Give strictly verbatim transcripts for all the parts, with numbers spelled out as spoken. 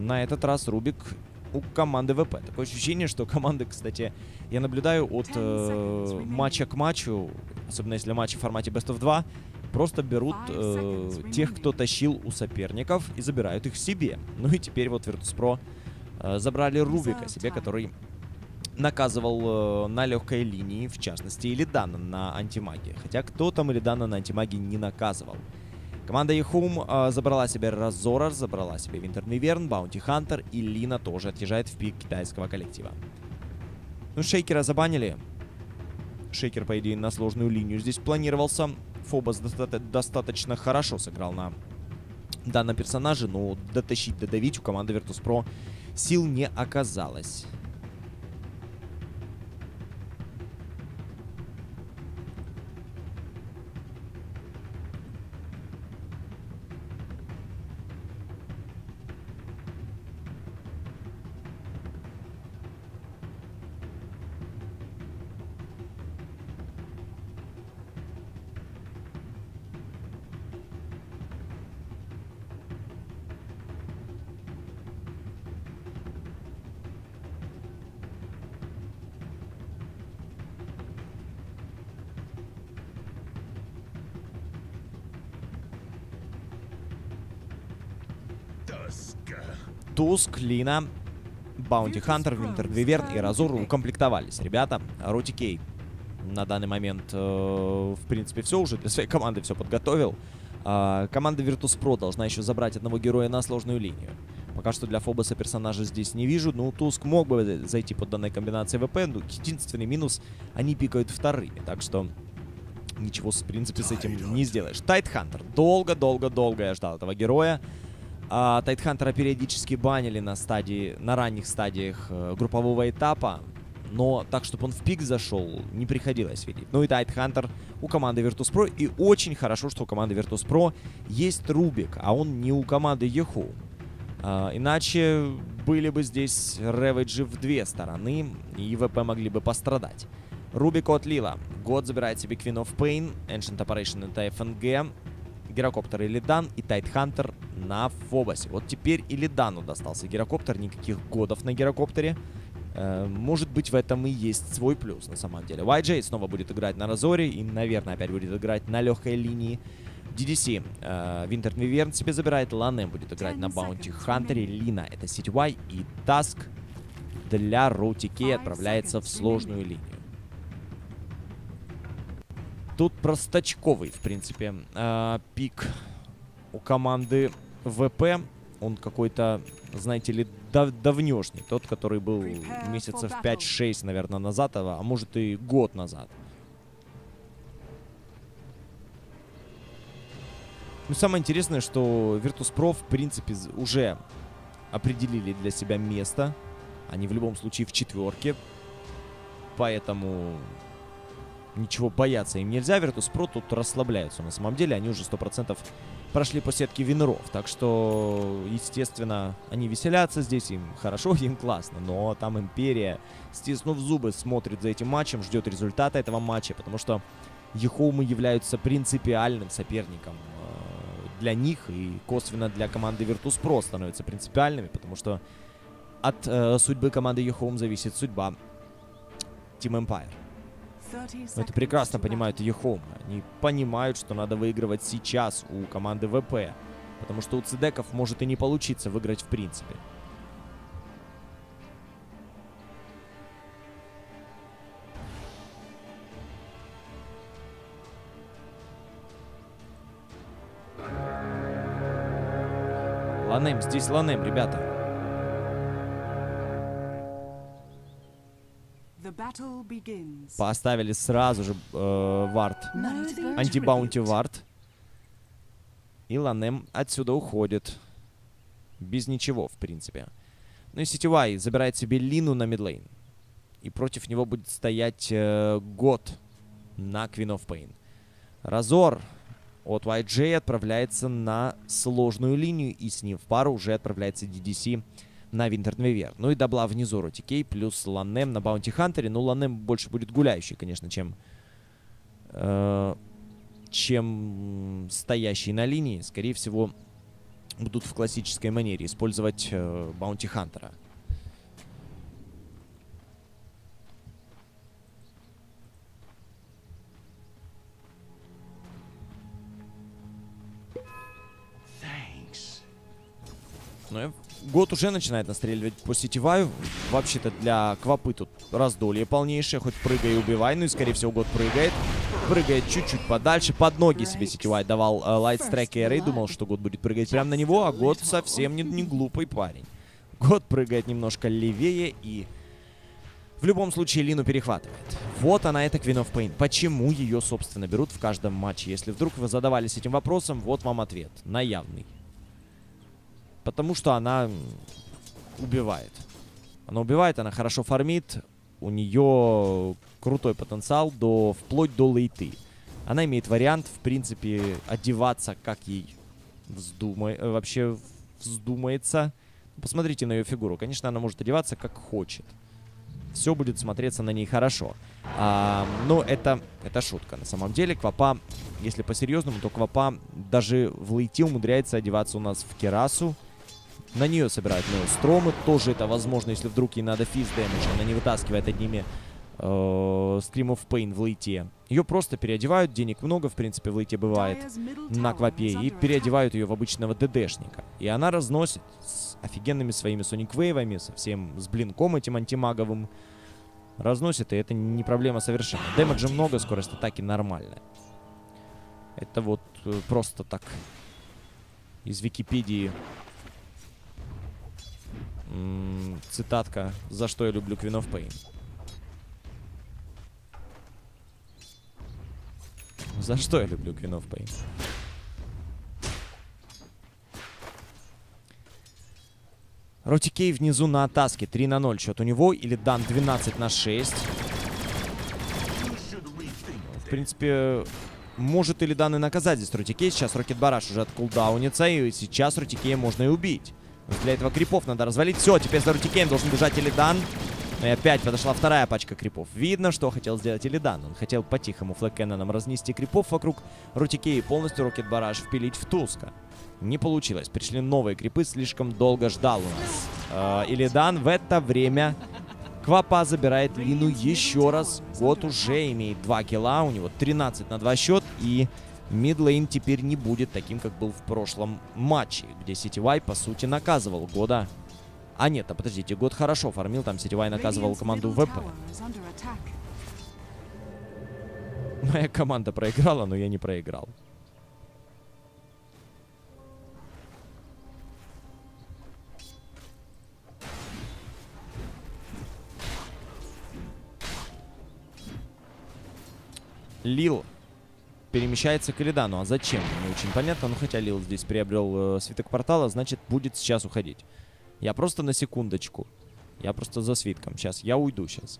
На этот раз Рубик у команды ВП. Такое ощущение, что команды, кстати, я наблюдаю от э, матча к матчу, особенно если матчи в формате Best of два, просто берут э, тех, кто тащил у соперников, и забирают их себе. Ну и теперь вот Virtus.pro э, забрали Рубика себе, который наказывал э, на легкой линии, в частности, Илидана на антимагии. Хотя кто там Илидана на антимагии не наказывал. Команда eHome э, забрала себе Разора, забрала себе Winter Wyvern, Bounty Hunter, и Лина тоже отъезжает в пик китайского коллектива. Ну, Шейкера забанили. Шейкер, по идее, на сложную линию здесь планировался. Фобос доста достаточно хорошо сыграл на данном персонаже, но дотащить, додавить у команды Virtus.pro сил не оказалось. Туск, Лина, Баунти Хантер, Winter Wyvern и Разор укомплектовались. Ребята, Рутикей на данный момент, э, в принципе, все уже для своей команды все подготовил. Э, команда Virtus.pro должна еще забрать одного героя на сложную линию. Пока что для Фобоса персонажа здесь не вижу. Ну, Туск мог бы зайти под данной комбинацией ВП. Но единственный минус, они пикают вторыми. Так что ничего, в принципе, с этим не сделаешь. Тайтхантер. Долго-долго-долго я ждал этого героя. А, Тайтхантера периодически банили на стадии, на ранних стадиях э, группового этапа, но так, чтобы он в пик зашел, не приходилось видеть. Ну и Тайтхантер у команды Virtus.pro, и очень хорошо, что у команды Virtus.pro есть Рубик, а он не у команды eHome. А, иначе были бы здесь реведжи в две стороны, и ВП могли бы пострадать. Рубик от Лила. Год забирает себе Queen of Pain, Ancient Operation это эф эн джи, Гирокоптер Илидан и Тайтхантер на Фобосе. Вот теперь Илидану достался Гирокоптер, никаких годов на Гирокоптере. Э, может быть, в этом и есть свой плюс на самом деле. вай джей снова будет играть на Разоре и, наверное, опять будет играть на легкой линии. ди ди си э, Winter Wyvern себе забирает, Ланем будет играть на Баунти Хантере, Лина это Ситивай и Таск для Роутикей отправляется в сложную линию. Тут простачковый, в принципе, э, пик у команды ВП. Он какой-то, знаете ли, дав давнешний. Тот, который был месяцев пять-шесть, наверное, назад, а может и год назад. Ну, самое интересное, что Virtus.pro, в принципе, уже определили для себя место. Они в любом случае в четверке. Поэтому ничего бояться им нельзя. Virtus.pro тут расслабляются. На самом деле они уже сто процентов прошли по сетке винров. Так что, естественно, они веселятся здесь. Им хорошо, им классно. Но там Империя, стиснув зубы, смотрит за этим матчем, ждет результата этого матча. Потому что eHome являются принципиальным соперником для них. И косвенно для команды Virtus.pro становятся принципиальными. Потому что от э, судьбы команды eHome зависит судьба Team Empire. Но это прекрасно понимают eHome. Они понимают, что надо выигрывать сейчас у команды ВП. Потому что у цидеков может и не получиться выиграть в принципе. Ланем, здесь Ланем, ребята. Поставили сразу же э, вард. Антибаунти вард. И Ланем отсюда уходит. Без ничего, в принципе. Ну и Ситивай забирает себе Лину на мидлейн. И против него будет стоять э, Год на Queen of Pain. Разор от вай джей отправляется на сложную линию. И с ним в пару уже отправляется ди ди си на Winter Wyvern. Ну и дабла внизу Ротикей плюс Ланем на Баунти Хантере. Ну, Ланем больше будет гуляющий, конечно, чем, э, чем стоящий на линии. Скорее всего, будут в классической манере использовать э, Баунти Хантера. Ну, год уже начинает настреливать по сетеваю. Вообще-то для Квапы тут раздолье полнейшее. Хоть прыгай и убивай. Ну и, скорее всего, год прыгает. Прыгает чуть-чуть подальше. Под ноги себе сетевай давал лайтстрайк Эрой. Думал, что год будет прыгать прямо на него. А год совсем не, не глупый парень. Год прыгает немножко левее и... В любом случае Лину перехватывает. Вот она, эта Queen of Pain. Почему ее, собственно, берут в каждом матче? Если вдруг вы задавались этим вопросом, вот вам ответ. Наявный. Потому что она убивает. Она убивает, она хорошо фармит. У нее крутой потенциал до, вплоть до лейты. Она имеет вариант, в принципе, одеваться, как ей вздумай, вообще вздумается. Посмотрите на ее фигуру. Конечно, она может одеваться, как хочет. Все будет смотреться на ней хорошо. А, но это, это шутка. На самом деле, Квапа, если по-серьезному, то Квапа даже в лейте умудряется одеваться у нас в Керасу. На нее собирают Неостромы. Тоже это возможно, если вдруг ей надо физ дэмэдж. Она не вытаскивает одними э, Scream of Pain в лейте. Ее просто переодевают. Денег много, в принципе, в лейте бывает на Квапе. И переодевают ее в обычного ДДшника. И она разносит с офигенными своими Sonic Wave'ами, со всем с блинком этим антимаговым. Разносит, и это не проблема совершенно. Дэмэджа много, скорость атаки нормальная. Это вот э, просто так из Википедии м-м, цитатка, за что я люблю Queen of Pain. За что я люблю Queen of Pain? Ротикей внизу на атаске. три на ноль счет у него. Или Дан двенадцать на шесть. В принципе, может или Дан и наказать здесь Ротикей. Сейчас Рокет Бараш уже откулдаунится. И сейчас Ротикея можно и убить. Для этого крипов надо развалить. Все, теперь за Ротикеем должен бежать Илидан. И опять подошла вторая пачка крипов. Видно, что хотел сделать Илидан. Он хотел по-тихому флэккенноном разнести крипов вокруг Ротикея и полностью Рокет Бараш впилить в Туска. Не получилось. Пришли новые крипы. Слишком долго ждал у нас. Э, Илидан в это время... Квапа забирает Лину еще раз. Год уже имеет два килла. У него тринадцать на два счет. И мидлейн теперь не будет таким, как был в прошлом матче, где Сетевай, по сути, наказывал Года. А нет, а подождите, Год хорошо фармил. Там Сетевай наказывал команду ВП. Моя команда проиграла, но я не проиграл. Лил перемещается к Илидану. А зачем? Не очень понятно. Ну, хотя Лил здесь приобрел э, свиток портала, значит, будет сейчас уходить. Я просто на секундочку. Я просто за свитком. Сейчас, я уйду сейчас.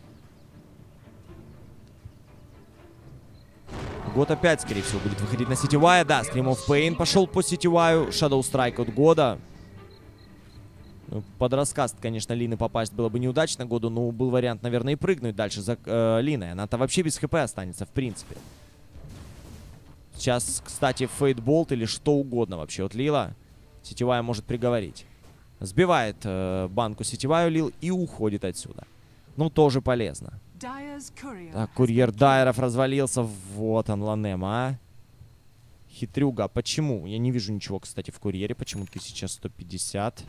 Год опять, скорее всего, будет выходить на Сетевая. Да, Scream of Pain пошел по Сетеваю. Shadow Strike от Года. Ну, под раскаст, конечно, Лины попасть было бы неудачно Году, но был вариант, наверное, и прыгнуть дальше за э, Линой. Она-то вообще без хп останется, в принципе. Сейчас, кстати, фейтболт или что угодно вообще от Лила. Сетевая может приговорить. Сбивает э, банку Сетеваю Лил и уходит отсюда. Ну, тоже полезно. Так, курьер Дайеров развалился. Вот он, Ланема, а. Хитрюга. Почему? Я не вижу ничего, кстати, в курьере. Почему тысяча сто пятьдесят?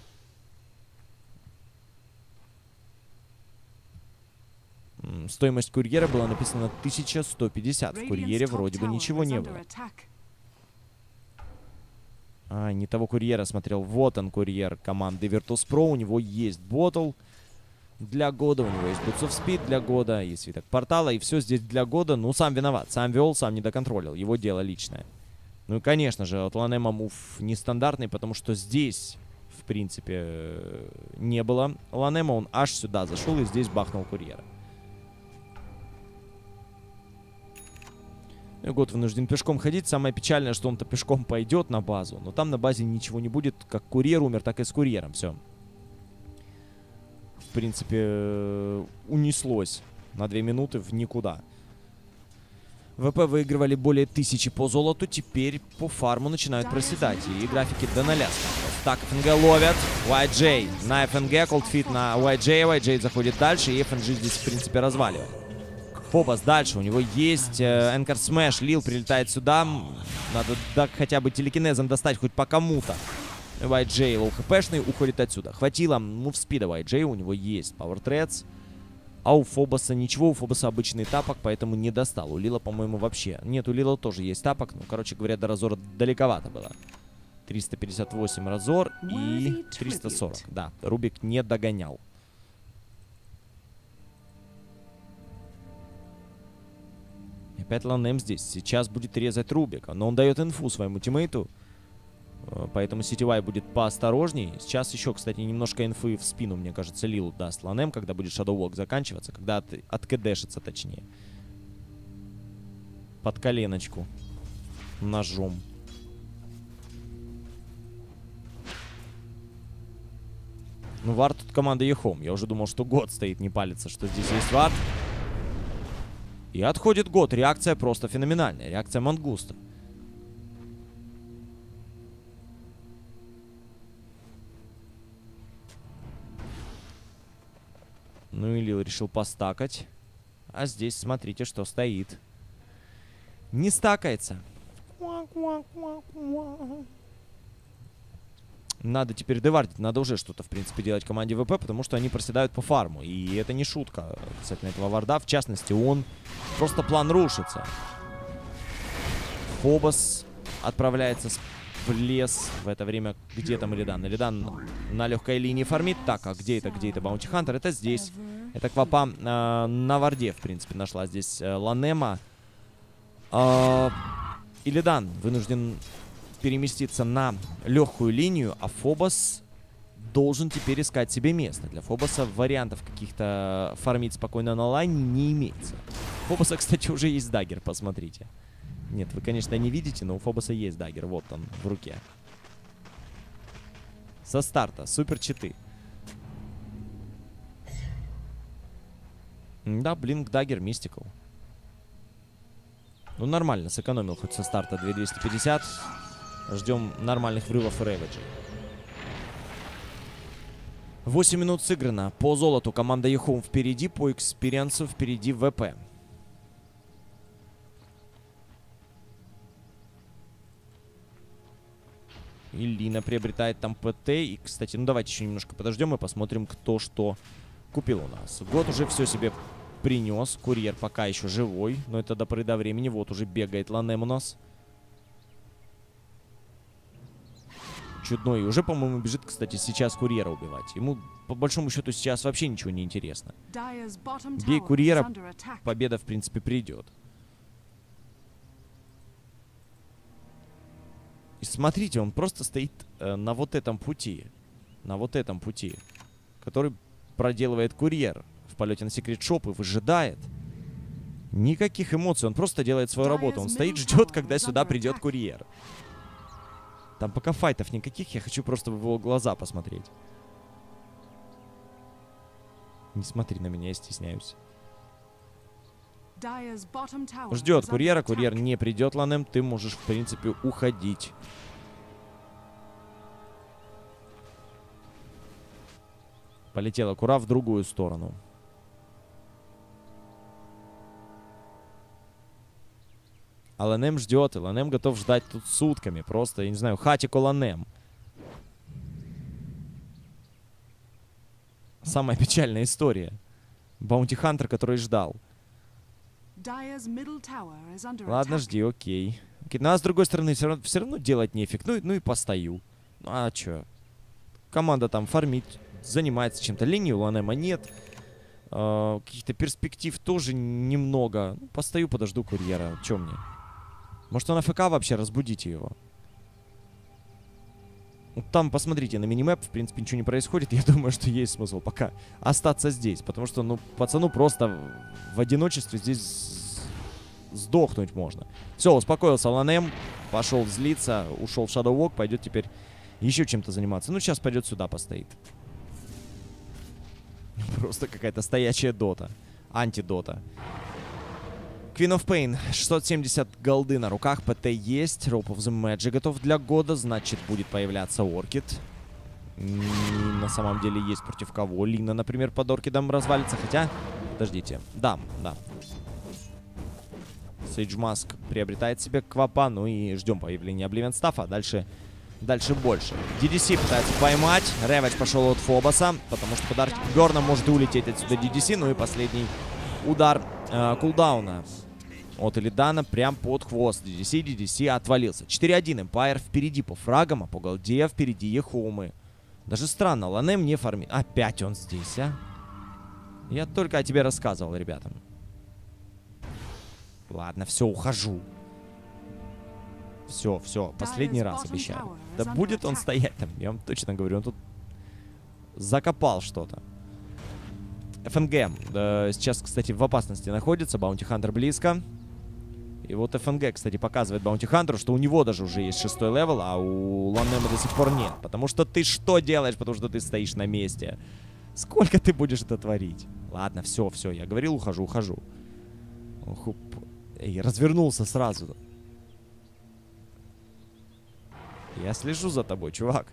Стоимость курьера была написана тысяча сто пятьдесят. В курьере вроде бы ничего не было. А, не того курьера смотрел. Вот он, курьер команды Virtus.pro. У него есть ботл для Года. У него есть Boots of Speed для Года. И свиток портала. И все здесь для Года. Ну, сам виноват. Сам вел, сам не доконтролил. Его дело личное. Ну и, конечно же, от Ланема мув нестандартный, потому что здесь, в принципе, не было Ланема. Он аж сюда зашел и здесь бахнул курьера. И Год вынужден пешком ходить. Самое печальное, что он-то пешком пойдет на базу. Но там на базе ничего не будет. Как курьер умер, так и с курьером. Все. В принципе, унеслось на две минуты в никуда. ВП выигрывали более тысячи по золоту, теперь по фарму начинают проседать. И графики до ноля становятся. Так, ФНГ ловят. уай джей на ФНГ, колдфит на уай джей. уай джей заходит дальше, и эф эн джи здесь, в принципе, разваливает. Фобос дальше, у него есть Энкар Смэш, Лил прилетает сюда. Надо да, хотя бы телекинезом достать хоть по кому-то. уай джей лоу хпшный, уходит отсюда. Хватило мув спида уай джей, у него есть Power Threads. А у Фобоса ничего, у Фобоса обычный тапок, поэтому не достал. У Лила, по-моему, вообще. Нет, у Лила тоже есть тапок. Ну, короче говоря, до Разора далековато было. триста пятьдесят восемь Разор и триста сорок. Да, Рубик не догонял. Опять Ланем здесь. Сейчас будет резать Рубика. Но он дает инфу своему тиммейту. Поэтому Ситивай будет поосторожней. Сейчас еще, кстати, немножко инфы в спину, мне кажется, Лилу даст Ланем, когда будет Shadow Walk заканчиваться. Когда от, откэдэшится, точнее. Под коленочку. Ножом. Ну, вард тут команда Ехом. Я уже думал, что год стоит, не палится, что здесь есть вард. И отходит год. Реакция просто феноменальная. Реакция Мангуста. Ну и Лил решил постакать. А здесь смотрите, что стоит. Не стакается. Надо теперь девардить. Надо уже что-то, в принципе, делать команде ВП, потому что они проседают по фарму. И это не шутка касательно этого варда. В частности, он... Просто план рушится. Фобос отправляется в лес. В это время где там Илидан? Илидан на легкой линии фармит. Так, а где это? Где это Баунти Хантер? Это здесь. Это Квапа э, на варде, в принципе, нашла здесь э, Ланема. Э, Илидан вынужден переместиться на легкую линию, а Фобос должен теперь искать себе место. Для Фобоса вариантов каких-то фармить спокойно на лайне не имеется. У Фобоса, кстати, уже есть даггер, посмотрите. Нет, вы, конечно, не видите, но у Фобоса есть даггер. Вот он, в руке. Со старта. Супер читы. Да, блинк, даггер, мистикал. Ну, нормально, сэкономил хоть со старта две тысячи двести пятьдесят. Ждем нормальных врывов и рэвиджей. восемь минут сыграно. По золоту команда Ехом впереди, по экспириенсу впереди ВП. И Лина приобретает там ПТ. И, кстати, ну давайте еще немножко подождем и посмотрим, кто что купил у нас. Год уже все себе принес. Курьер пока еще живой, но это до поры до времени. Вот уже бегает Ланем у нас. Чудной. И уже, по-моему, бежит, кстати, сейчас курьера убивать. Ему, по большому счету, сейчас вообще ничего не интересно. Бей курьера, победа, в принципе, придет. И смотрите, он просто стоит э, на вот этом пути. На вот этом пути. Который проделывает курьер в полете на секрет-шоп и выжидает. Никаких эмоций, он просто делает свою работу. Он стоит, ждет, когда сюда придет курьер. Там пока файтов никаких, я хочу просто в его глаза посмотреть. Не смотри на меня, я стесняюсь. Ждет курьера, курьер не придет, Ланем, ты можешь, в принципе, уходить. Полетела кура в другую сторону. А Ланем ждет, и Ланем готов ждать тут сутками. Просто, я не знаю, хатико Ланем. Самая печальная история. Баунти Хантер, который ждал. Ладно, жди, окей. окей. Ну, а с другой стороны, все равно, все равно делать нефиг. Ну, ну и постою. Ну, а чё? Команда там фармит, занимается чем-то. Линии у Ланема нет. Э, Каких-то перспектив тоже немного. Ну, постою, подожду курьера. Чё мне? Может, он АФК вообще? Разбудите его. Вот там, посмотрите, на минимэп, в принципе, ничего не происходит. Я думаю, что есть смысл пока остаться здесь. Потому что, ну, пацану просто в одиночестве здесь сдохнуть можно. Все, успокоился Ланем. Пошел злиться, ушел в Shadow Walk. Пойдет теперь еще чем-то заниматься. Ну, сейчас пойдет сюда, постоит. Просто какая-то стоячая дота. Антидота. Queen of Pain. шестьсот семьдесят голды на руках. ПТ есть. Rope of the Magic готов для года. Значит, будет появляться Оркид. И на самом деле есть против кого. Лина, например, под Оркидом развалится. Хотя, подождите. Да, да. Сейдж Маск приобретает себе Квапа. Ну и ждем появления Обливион Стаффа. Дальше, дальше больше. ди ди си пытается поймать. Рэвидж пошел от Фобоса. Потому что подарок Горна может улететь отсюда ди ди си. Ну и последний удар э, кулдауна от Элидана прям под хвост ди ди си. ди ди си отвалился. четыре один. Эмпайр впереди по фрагам, а по голде впереди Ехоумы. Даже странно, Ланем не фармит. Опять он здесь, а? Я только о тебе рассказывал, ребятам. Ладно, все, ухожу. Все, все, последний раз обещаю. Да будет он стоять там, я вам точно говорю. Он тут закопал что-то. эф эн гэ э, сейчас, кстати, в опасности находится. Баунти Хантер близко. И вот эф эн гэ, кстати, показывает Баунти Хантеру, что у него даже уже есть шестой левел, а у Ланема до сих пор нет. Потому что ты что делаешь? Потому что ты стоишь на месте. Сколько ты будешь это творить? Ладно, все, все, я говорил, ухожу, ухожу. Ох, эй, развернулся сразу. Я слежу за тобой, чувак.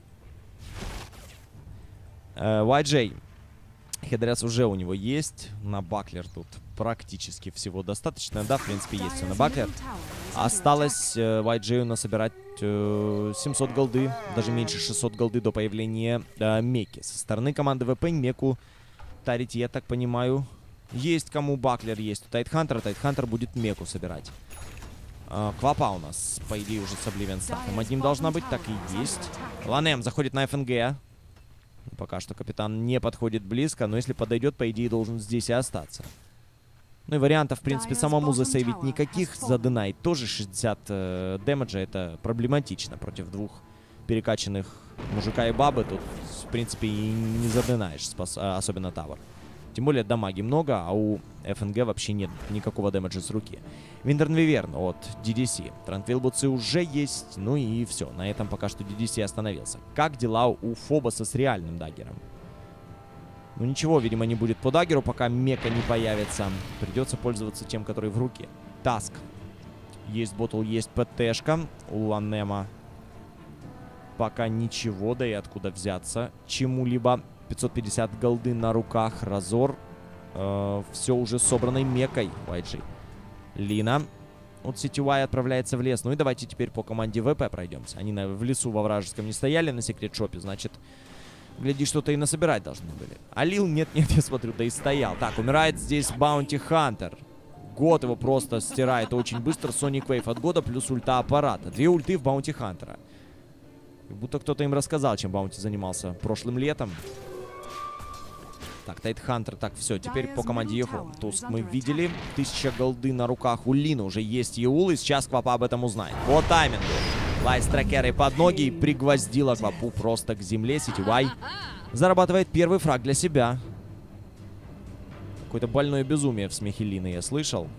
уай джей. Хедрес уже у него есть. На Баклер тут практически всего достаточно. Да, в принципе, есть все на Баклер. Осталось э, уай джей насобирать э, семьсот голды. Даже меньше шестьсот голды до появления э, Меки. Со стороны команды ВП Меку тарить, я так понимаю, есть кому. Баклер есть у Тайтхантера. Тайтхантер будет Меку собирать. Э, Квапа у нас, по идее, уже с Обливион Стаффом одним должна быть. Так и есть. Ланем заходит на эф эн гэ. Пока что капитан не подходит близко, но если подойдет, по идее, должен здесь и остаться. Ну и вариантов, в принципе, самому засейвить никаких. Задынать тоже шестьдесят э, дэмэджа. Это проблематично против двух перекачанных мужика и бабы. Тут, в принципе, и не задынаешь, спас, а, особенно тавер. Тем более дамаги много, а у эф эн гэ вообще нет никакого дэмэджа с руки. Винтерн Виверн от ди ди си. Транквилбутсы уже есть. Ну и все. На этом пока что ди ди си остановился. Как дела у Фобоса с реальным даггером? Ну ничего, видимо, не будет по даггеру, пока Мека не появится. Придется пользоваться тем, который в руке. Таск. Есть ботл, есть ПТшка. У Ланема пока ничего, да и откуда взяться чему-либо. пятьсот пятьдесят голды на руках. Разор. Э, все уже собранной Мекой. уай джи. Лина от си ти уай отправляется в лес. Ну и давайте теперь по команде ВП пройдемся. Они на, в лесу во вражеском не стояли на секрет-шопе. Значит, гляди, что-то и насобирать должны были. А Лил, нет-нет, я смотрю, да и стоял. Так, умирает здесь Баунти Хантер. Год его просто стирает очень быстро. Соник Вейв от года плюс ульта аппарата. Две ульты в Баунти Хантера. Как будто кто-то им рассказал, чем Баунти занимался прошлым летом. Так, Тайтхантер, так, все, теперь по команде Ехо. Туск мы видели. Тысяча голды на руках у Лины. Уже есть Еул, и сейчас Квапа об этом узнает. По таймингу. Лайстракеры под ноги и пригвоздила Квапу просто к земле. си ти уай зарабатывает первый фраг для себя. Какое-то больное безумие в смехе Лины я слышал.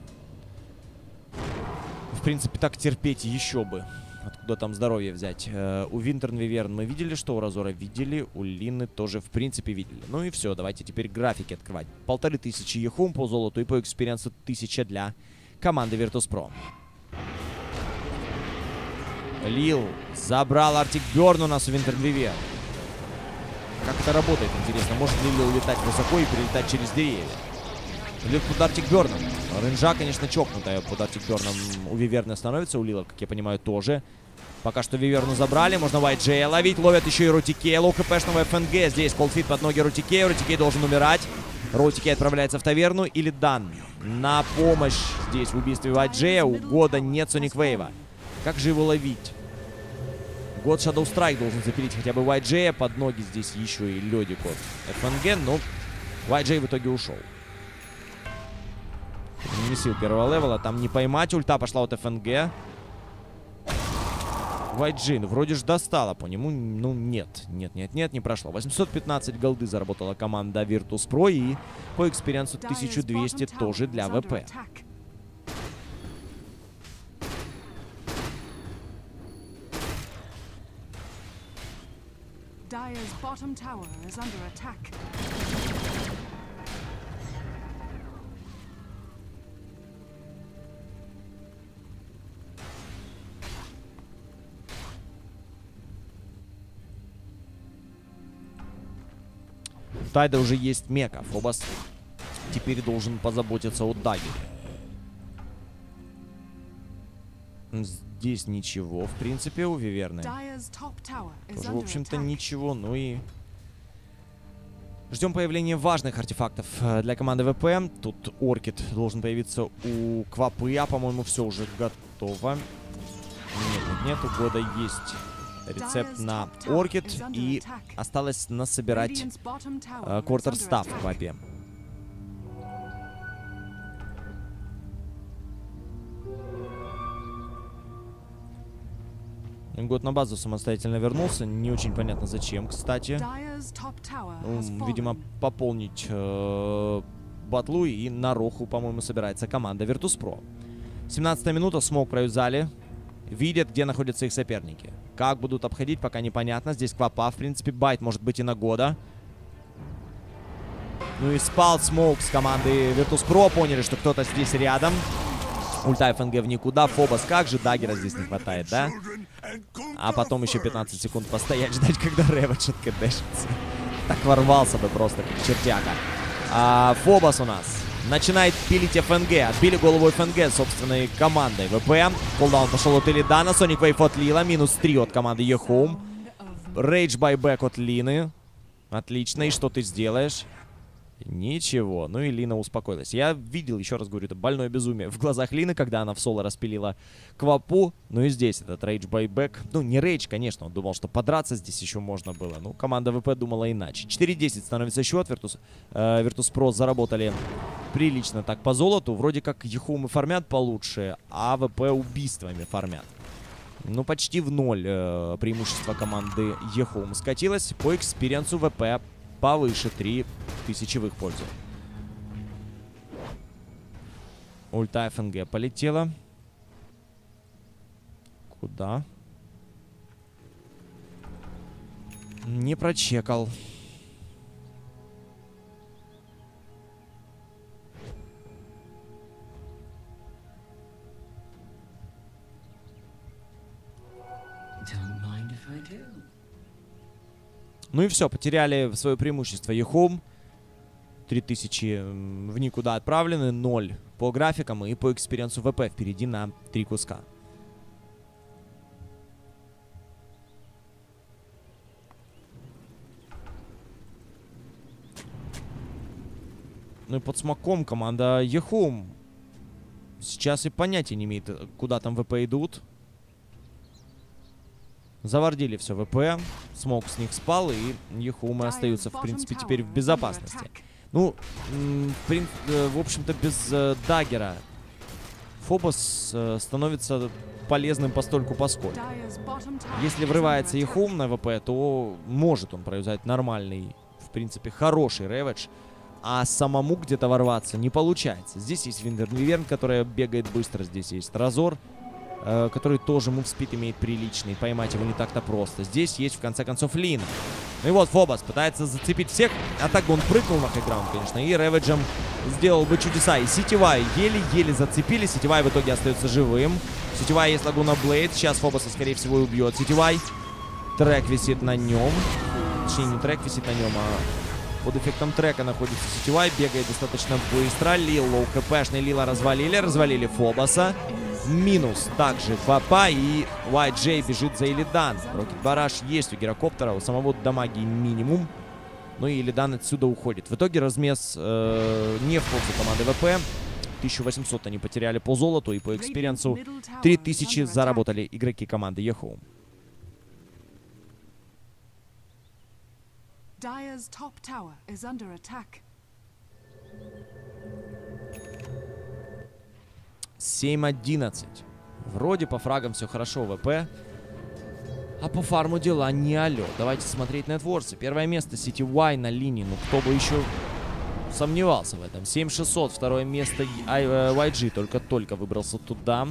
В принципе, так терпеть еще бы. Откуда там здоровье взять? Э, у Винтерн Виверн мы видели, что у Разора видели. У Лины тоже, в принципе, видели. Ну и все, давайте теперь графики открывать. Полторы тысячи Ехум по золоту и по экспириенсу тысяча для команды Virtus.pro. Лил забрал Артик Бёрн у нас у Винтерн Виверн. Как это работает, интересно? Может ли Лил летать высоко и перелетать через деревья? Лил под Артик Бёрном. Ренжа, конечно, чокнутая под Артик Бёрном у Виверна становится. У Лила, как я понимаю, тоже. Пока что Виверну забрали. Можно уай джей ловить. Ловят еще и Рутикей. Лоу хпшного эф эн гэ. Здесь колфит под ноги Рутикей. Рутикей должен умирать. Рутикей отправляется в таверну. Или Дан на помощь здесь в убийстве уай джей. У Года нет Соник Вейва. Как же его ловить? Год Shadow Strike должен запилить хотя бы уай джей. Под ноги здесь еще и ледик от эф эн гэ. Но уай джей в итоге ушел. Не сил первого левела. Там не поймать. Ульта пошла от эф эн гэ. уай джи, ну вроде же достала по нему. Ну нет, нет, нет, нет, не прошло. восемьсот пятнадцать голды заработала команда Virtus.pro. И по экспириенсу тысяча двести тоже для ВП. Dire's bottom tower is under attack. У Тайда уже есть мека. Фобос теперь должен позаботиться о дагере. Здесь ничего, в принципе, у Виверны. Тоже, в общем-то, ничего. Ну и... Ждем появления важных артефактов для команды ВП. Тут Оркид должен появиться у Квапы, а, по-моему, все уже готово. Нет, нет, нет, у Года есть рецепт на Оркид. И осталось насобирать э, квартерстав в Квапе. Год на базу самостоятельно вернулся. Не очень понятно зачем, кстати. Ну, видимо, пополнить э, батлу. И на Роху, по-моему, собирается команда Virtus.pro. семнадцатая минута. Смоук провязали. Видят, где находятся их соперники. Как будут обходить, пока непонятно. Здесь Квапа, в принципе. Байт может быть и на Года. Ну и спал Смоук с команды Virtus.pro. Поняли, что кто-то здесь рядом. Ульта ФНГ в никуда. Фобос, как же даггера здесь не хватает, да? А потом еще пятнадцать секунд постоять, ждать, когда Рэвидж откэдэшится. Так ворвался бы просто, как чертяка. А, Фобос у нас начинает пилить ФНГ. Отбили голову ФНГ собственной командой ВП. Кулдаун пошел от Илидана. Соник Вейв от Лила. Минус три от команды Ехоум. Рейдж байбэк от Лины. Отлично. И что ты сделаешь? Ничего. Ну и Лина успокоилась. Я видел, еще раз говорю, это больное безумие в глазах Лины, когда она в соло распилила Квапу. Ну и здесь этот рейдж байбэк. Ну, не рейдж, конечно. Он думал, что подраться здесь еще можно было. Ну, команда ВП думала иначе. четыре десять становится счет. Virtus, э, Virtus.pro заработали прилично так по золоту. Вроде как Ехоумы фармят получше, а ВП убийствами фармят. Ну, почти в ноль э, преимущество команды Ехоум скатилось. По экспириенсу ВП повыше, три тысячи в их пользу. Ульта ФНГ полетела. Куда? Не прочекал. Ну и все, потеряли свое преимущество Ехоум. три тысячи в никуда отправлены, ноль по графикам и по экспириенсу ВП впереди на три куска. Ну и под смоком команда Ехоум сейчас и понятия не имеет, куда там ВП идут. Завардили все ВП. Смок с них спал, и Ехоумы остаются, в принципе, теперь в безопасности. Ну, в, в общем-то, без э, даггера Фобос э, становится полезным постольку-поскольку. Если врывается Ехоум на ВП, то может он провязать нормальный, в принципе, хороший рэвидж. А самому где-то ворваться не получается. Здесь есть Виверн, которая бегает быстро. Здесь есть Разор, э, который тоже мувспид имеет приличный. Поймать его не так-то просто. Здесь есть, в конце концов, Лина. Ну и вот Фобос пытается зацепить всех. А так бы он прыгнул на хайграунд, конечно. И рэвиджем сделал бы чудеса. И Сетевай еле-еле зацепили. Сетевай в итоге остается живым. Сетевай есть Лагуна Блейд. Сейчас Фобоса, скорее всего, и убьет Сетевай. Трек висит на нем. Точнее, не трек висит на нем, а под эффектом трека находится Сетевай. Бегает достаточно быстро. Лил, лоу хпшный Лила развалили. Развалили Фобоса. Минус также Квапа, и уай джей бежит за Илидан. Рокет Бараш есть у Гирокоптера, у самого дамаги минимум. Ну и Илидан отсюда уходит. В итоге размес э, не в пользу команды ВП. тысяча восемьсот они потеряли по золоту, и по экспириенсу три тысячи заработали игроки команды Ехоум. семь одиннадцать. Вроде по фрагам все хорошо в ВП. А по фарму дела не алё. Давайте смотреть нетворсы. Первое место Сетевай на линии. Ну кто бы еще сомневался в этом. семь шестьсот. Второе место уай джи. Только-только выбрался туда.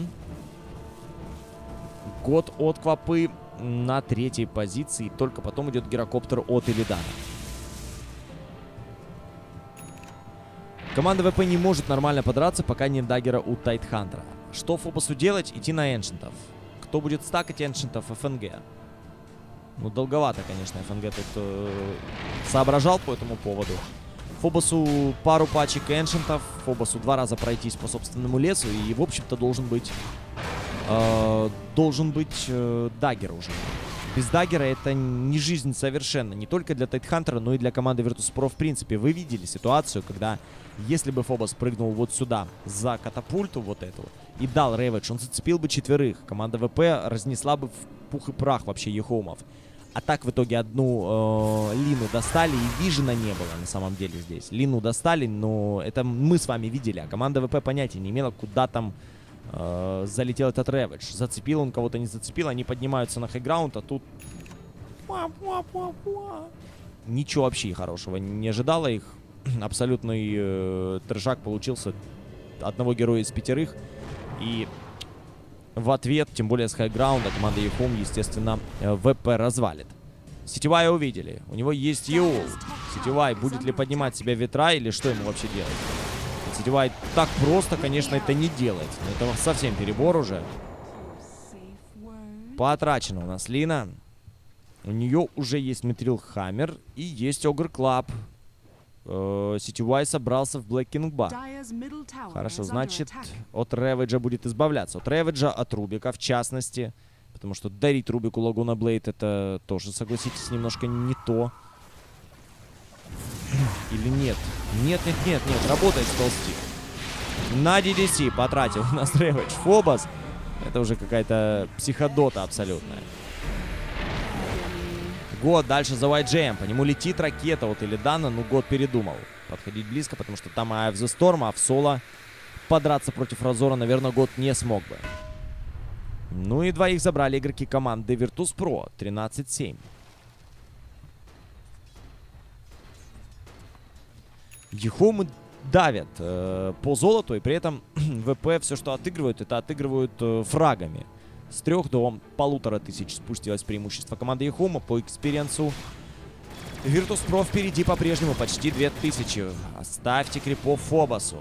Год от Квапы на третьей позиции. Только потом идет Гирокоптер от Илидана. Команда ВП не может нормально подраться, пока нет даггера у Тайтхантера. Что Фобосу делать? Идти на эншентов. Кто будет стакать эншентов? ФНГ. Ну, долговато, конечно, эф эн гэ тут э, соображал по этому поводу. Фобосу пару пачек эншентов, Фобосу два раза пройтись по собственному лесу, и, в общем-то, должен быть... Э, должен быть э, даггер уже. Без даггера это не жизнь совершенно. Не только для Тайтхантера, но и для команды Virtus.pro в принципе. Вы видели ситуацию, когда, если бы Фобос прыгнул вот сюда, за катапульту вот эту, и дал Рэвидж, он зацепил бы четверых. Команда ВП разнесла бы в пух и прах вообще Ехоумов. А так в итоге одну э, Лину достали, и Вижена не было на самом деле здесь. Лину достали, но это мы с вами видели, а команда ВП понятия не имела, куда там э, залетел этот Рэвидж. Зацепил он кого-то, не зацепил, они поднимаются на хайграунд, а тут... Ничего вообще хорошего не ожидало их. Абсолютный э, трешак получился одного героя из пятерых. И... в ответ, тем более с хайграунда, команда Ехум, естественно, ВП развалит. Сетевая увидели. У него есть Юл. Сетевай будет ли поднимать себя ветра или что ему вообще делать? Сетевай так просто, конечно, это не делает. Но это совсем перебор уже. Потрачена у нас Лина. У нее уже есть Митрил Хаммер и есть Огр Клаб. Сетевай собрался в Блэк Кинг Бар. Хорошо, значит, от Рэвиджа будет избавляться. От Рэвиджа, от Рубика, в частности. Потому что дарить Рубику Лагуна Блейд, это тоже, согласитесь, немножко не то. Или нет? Нет, нет, нет, нет. Работает Столстик. На ди ди си потратил у нас Рэвидж. Фобос. Это уже какая-то психодота абсолютная. Год дальше за уай джей эм. По нему летит ракета вот или Дана, но Год передумал подходить близко, потому что там Eye of the Storm, а в соло подраться против Разора, наверное, Год не смог бы. Ну и двоих забрали игроки команды Virtus.pro. тринадцать семь. Ехумы давят э, по золоту, и при этом ВП все, что отыгрывают, это отыгрывают э, фрагами. С трех до полутора тысяч спустилось преимущество команды Ехума по экспириенсу. Virtus.pro впереди по-прежнему почти две тысячи. Оставьте крипов Фобосу.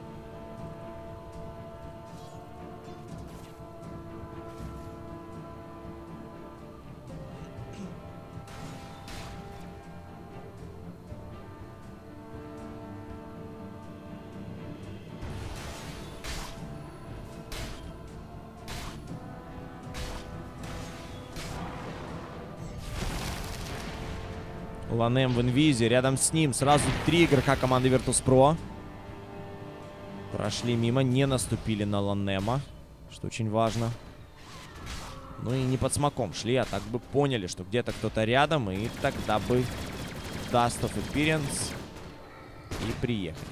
Ланем в инвизе. Рядом с ним сразу три игрока команды Virtus.pro. Прошли мимо, не наступили на Ланема, что очень важно. Ну и не под смоком шли, а так бы поняли, что где-то кто-то рядом, и тогда бы Dust of Experience и приехали.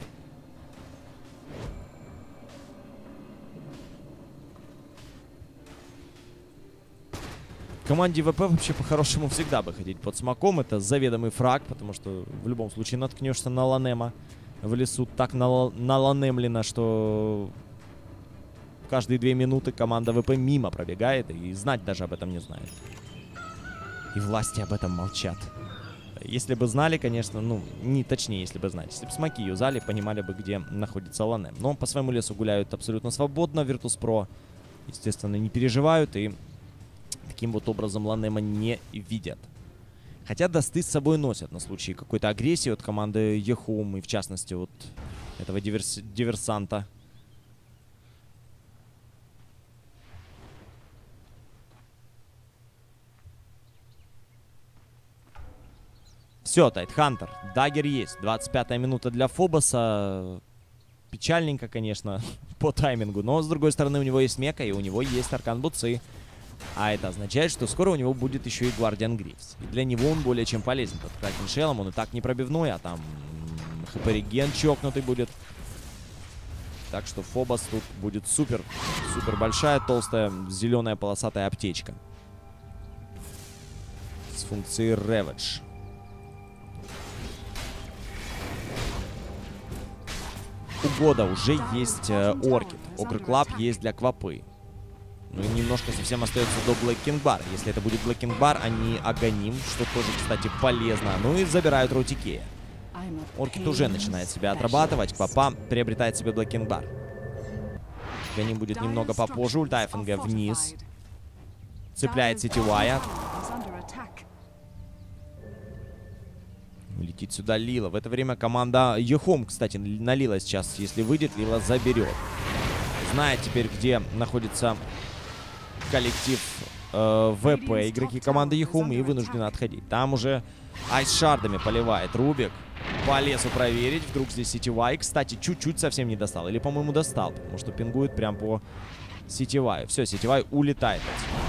Команде ВП вообще по-хорошему всегда бы ходить под смоком. Это заведомый фраг, потому что в любом случае наткнешься на Ланема в лесу. Так нал наланемлено, что каждые две минуты команда ВП мимо пробегает и знать даже об этом не знает. И власти об этом молчат. Если бы знали, конечно, ну, не точнее, если бы знали. Если бы смоки юзали, понимали бы, где находится Ланем. Но по своему лесу гуляют абсолютно свободно. Virtus.pro, естественно, не переживают и... таким вот образом Ланема не видят. Хотя дасты с собой носят на случай какой-то агрессии от команды Ехум и в частности вот этого диверс... диверсанта. Все, Тайтхантер. Даггер есть. двадцать пятая минута для Фобоса. Печальненько, конечно, по таймингу. Но, с другой стороны, у него есть мека и у него есть Аркан Буцы. А это означает, что скоро у него будет еще и Гвардиан Грифс. И для него он более чем полезен. Под Кракен Шеллом он и так не пробивной, а там хп-реген чокнутый будет. Так что Фобос тут будет супер, супер большая, толстая, зеленая полосатая аптечка. С функцией Ravage. У Года уже есть э, Оркид. Огр Клаб есть для Квапы. Ну и немножко совсем остается до Блэк Кинг Бар. Если это будет Блэк Кинг Бар, они Аганим, что тоже, кстати, полезно. Ну и забирают Рутикея. Оркид уже начинает себя отрабатывать. Квапа приобретает себе Блэк Кинг Бар. Аганим будет немного попозже. Ульта ФНГ вниз. Цепляет Сетевая. Летит сюда Лила. В это время команда Ехом, кстати, на Лила сейчас, если выйдет, Лила заберет. Знает теперь, где находится коллектив э, ВП, игроки команды Ехом, и вынуждены отходить. Там уже айс-шардами поливает Рубик. По лесу проверить. Вдруг здесь Ситивай. Кстати, чуть-чуть совсем не достал. Или, по-моему, достал, потому что пингует прям по Ситиваю. Все, Ситивай улетает отсюда.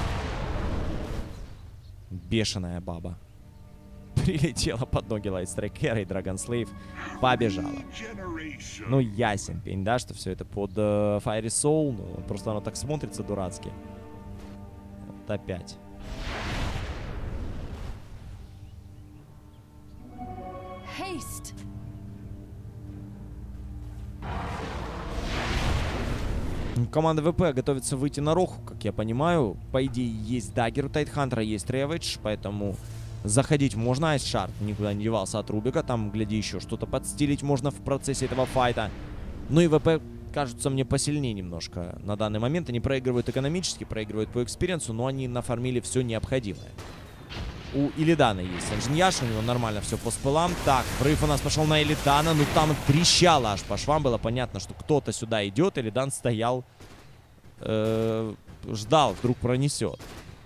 Бешеная баба. Прилетела под ноги Лайтстрайкера, и Драгон Слейв побежала. Ну, ясен пень, да, что все это под uh, Fiery Soul. Ну, просто оно так смотрится дурацки. Вот опять. Haste. Команда ВП готовится выйти на Роху, как я понимаю. По идее, есть даггер у Тайтхантера, есть Рэвидж, поэтому заходить можно. Айс-шард никуда не девался от Рубика. Там, гляди, еще что-то подстилить можно в процессе этого файта. Ну и ВП кажутся мне посильнее немножко на данный момент. Они проигрывают экономически, проигрывают по экспириенсу, но они нафармили все необходимое. У Илидана есть Энжиньяш, у него нормально все по спылам. Так, врыв у нас пошел на Илидана. Ну там трещало аж по швам. Было понятно, что кто-то сюда идет. Илидан стоял, э, ждал, вдруг пронесет.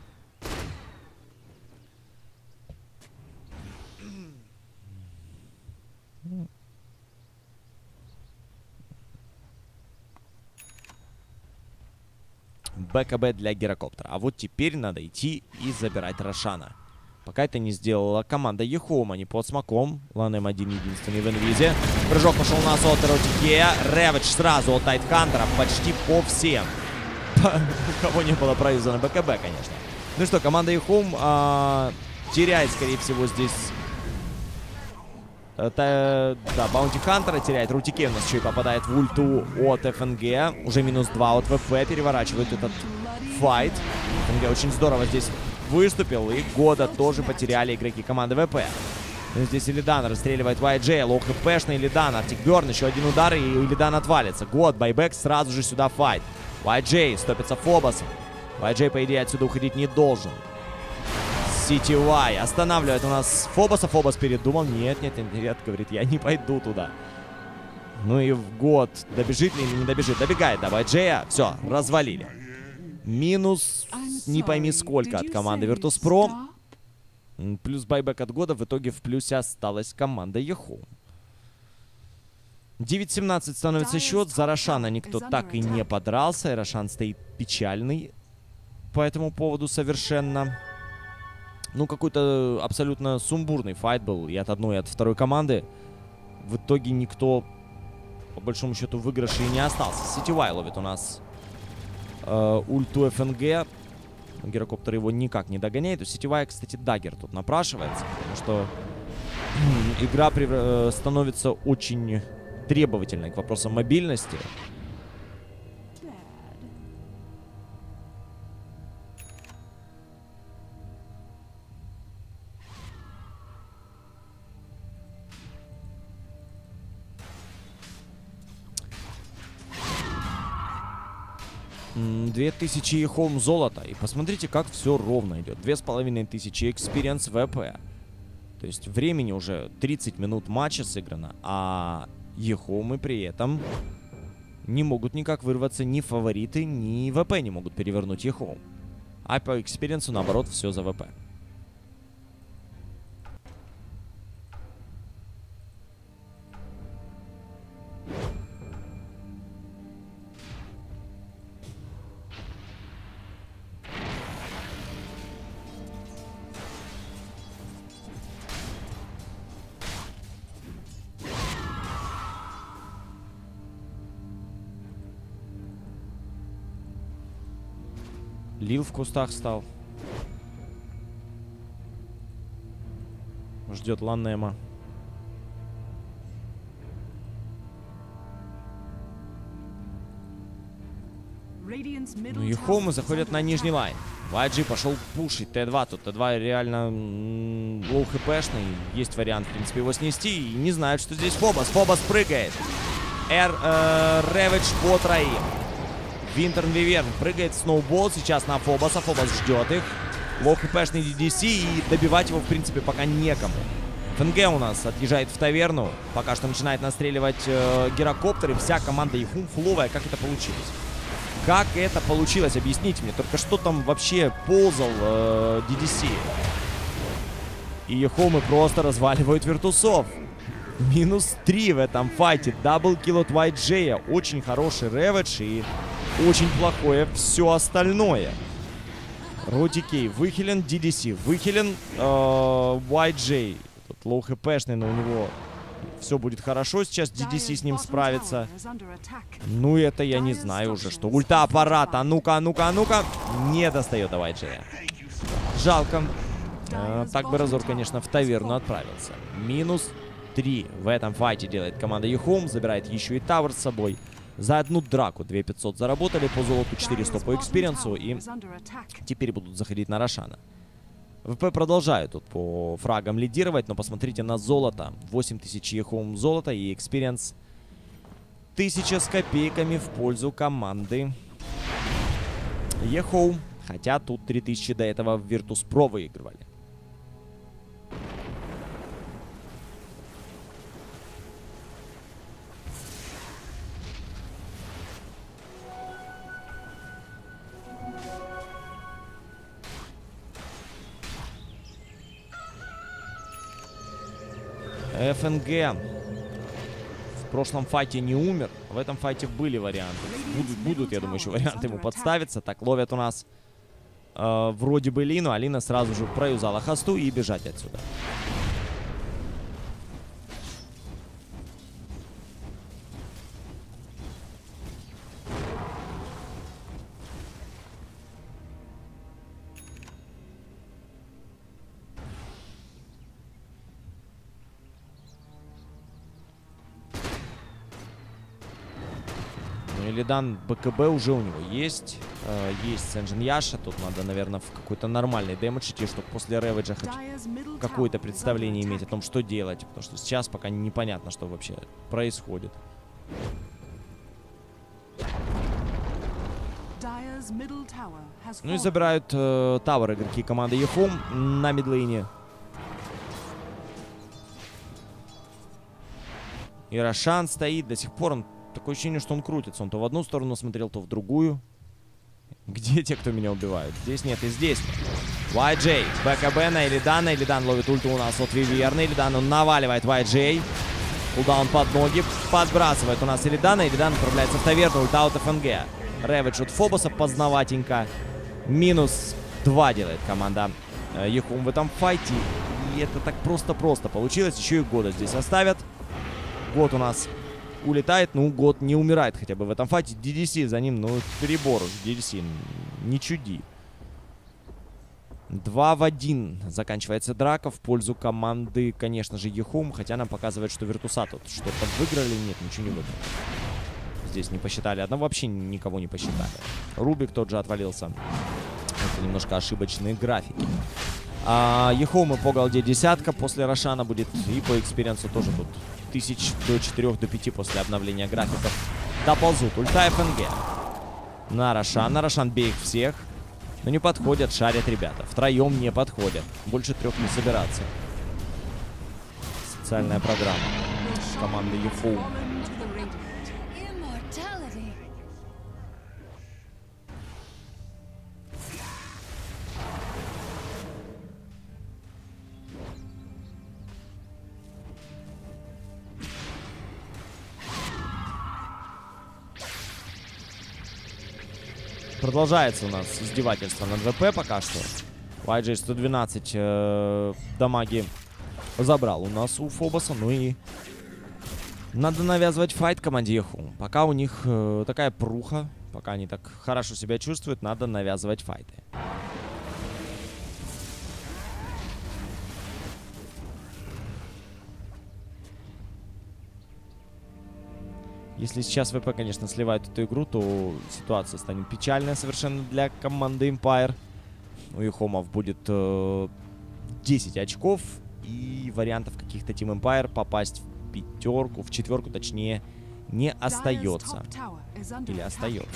БКБ для гирокоптера. А вот теперь надо идти и забирать Рошана. Пока это не сделала команда Ехом. Они под смоком. Ланем один единственный в инвизе. Прыжок пошел на Сотер у Тикея. Рэвидж сразу от Тайтхантера почти по всем. У кого не было проюзана БКБ, конечно. Ну что, команда Ехом а, теряет, скорее всего, здесь... Это, да, Баунти Хантера теряет. Рутике у нас еще и попадает в ульту от ФНГ. Уже минус два от ВП. Переворачивает этот файт. ФНГ очень здорово здесь выступил. И года тоже потеряли игроки команды ВП. Здесь Илидан расстреливает вай джей. Лоу хпшный Илидан. Артик Бёрн. Еще один удар, и Илидан отвалится. Год, байбек, сразу же сюда файт. вай джей стопится Фобосом. вай джей, по идее, отсюда уходить не должен. Ситивай останавливает у нас Фобоса. Фобос передумал. Нет, нет, нет, нет, говорит, я не пойду туда. Ну и в год добежит ли или не добежит? Добегает до вай джей. Все, развалили. Минус не пойми сколько от команды Virtus.pro. Плюс байбек от года. В итоге в плюсе осталась команда Ехом. девять семнадцать становится счет. За Рошана никто так и не подрался. И Рошан стоит печальный по этому поводу совершенно. Ну, какой-то абсолютно сумбурный файт был и от одной, и от второй команды. В итоге никто, по большому счету, в выигрыше и не остался. Ситивай ловит у нас э, ульту ФНГ. Гирокоптер его никак не догоняет. У Ситивая, кстати, даггер тут напрашивается, потому что игра э, становится очень требовательной к вопросам мобильности. две тысячи Ехом золота. И посмотрите, как все ровно идет. две тысячи пятьсот экспириенс ВП. То есть времени уже тридцать минут матча сыграно. А Ехомы при этом не могут никак вырваться. Ни фавориты, ни ВП не могут перевернуть Ехом. А по экспириенсу, наоборот, все за ВП. Лил в кустах стал. Ждет Ланема. Ну, Ехомы заходят на нижний лайн. вай джи пошел пушить Т два. Тут Т два реально лоу хпшный. Есть вариант, в принципе, его снести. И не знают, что здесь Фобос. Фобос прыгает. Эр, э, Рэвидж по троим. Винтерн Виверн прыгает. Сноубол сейчас на Фобоса. Фобос ждет их. Лоу хпшный ди ди си. И добивать его, в принципе, пока некому. ФНГ у нас отъезжает в таверну. Пока что начинает настреливать э, гирокоптеры. Вся команда Ехум фуловая. Как это получилось? Как это получилось? Объясните мне. Только что там вообще ползал э, ди ди си. И Ехумы просто разваливают Виртусов. Минус три в этом файте. Даблкил от вай джей. Очень хороший реведж и очень плохое все остальное. Ротикей выхилен, ди ди си выхилен, э, вай джей. Тут лоу хпшный, но у него все будет хорошо. Сейчас ди ди си с ним справится. Ну это я не знаю уже, что. Ульта аппарата. А ну-ка, а ну-ка, а ну-ка. Не достает до вай джей. Жалко. Э, так бы Разор, конечно, в таверну отправился. Минус три в этом файте делает команда Ехум. Забирает еще и тавер с собой. За одну драку две тысячи пятьсот заработали, по золоту четыреста по экспириенсу, и теперь будут заходить на Рошана. ВП продолжают тут по фрагам лидировать, но посмотрите на золото. восемь тысяч Ехум золота и экспириенс тысяча с копейками в пользу команды Ехум. Хотя тут три тысячи до этого в Virtus.pro выигрывали. ФНГ в прошлом файте не умер. В этом файте были варианты. Будут, будут я думаю, еще варианты ему подставиться. Так, ловят у нас э, вроде бы Лину. А Лина сразу же проюзала хосту и бежать отсюда. Илидан БКБ уже у него есть. Э, есть Сенджин Яша. Тут надо, наверное, в какой-то нормальный дэмэдж идти, чтобы после реведжа хоть какое-то представление иметь о том, что делать. Потому что сейчас пока непонятно, что вообще происходит. Ну и забирают э, тавер игроки команды Ехум на мидлейне. И Рошан стоит до сих пор. Он такое ощущение, что он крутится. Он то в одну сторону смотрел, то в другую. Где те, кто меня убивают? Здесь нет и здесь нет. вай джей. БКБ на Илидана. Илидан ловит ульту у нас от Виверны. Илидан он наваливает вай джей. Кулдаун под ноги. Подбрасывает у нас Илидана. Илидан отправляется в таверну. Ульта от ФНГ. Реведж от Фобоса поздноватенько. Минус два делает команда Ехум в этом файте. И это так просто-просто получилось. Еще и года здесь оставят. Год у нас улетает, ну, год не умирает хотя бы в этом файте. ди ди си за ним, ну, перебор. ди ди си, не чуди. два в один заканчивается драка в пользу команды, конечно же, Ехум. Хотя нам показывает, что Виртуса тут что-то выиграли. Нет, ничего не выиграли. Здесь не посчитали. Одного вообще никого не посчитали. Рубик тот же отвалился. Это немножко ошибочные графики. А, Ехум и по голде десятка после Рошана будет. И по экспириенсу тоже тут тысяч до четырёх, до пяти после обновления графиков доползут. Ульта ФНГ на Рошан. На Рошан бей их всех. Но не подходят, шарят ребята. Втроем не подходят. Больше трех не собираться. Социальная программа команды Ехум. Продолжается у нас издевательство над ВП пока что. вай джей сто двенадцать э, дамаги забрал у нас у Фобоса. Ну и надо навязывать файт команде Ехум. Пока у них э, такая пруха, пока они так хорошо себя чувствуют, надо навязывать файты. Если сейчас ВП, конечно, сливает эту игру, то ситуация станет печальная совершенно для команды Empire. У Ехумов будет э, десять очков и вариантов каких-то Team Empire попасть в пятерку, в четверку, точнее, не остается. Или остается.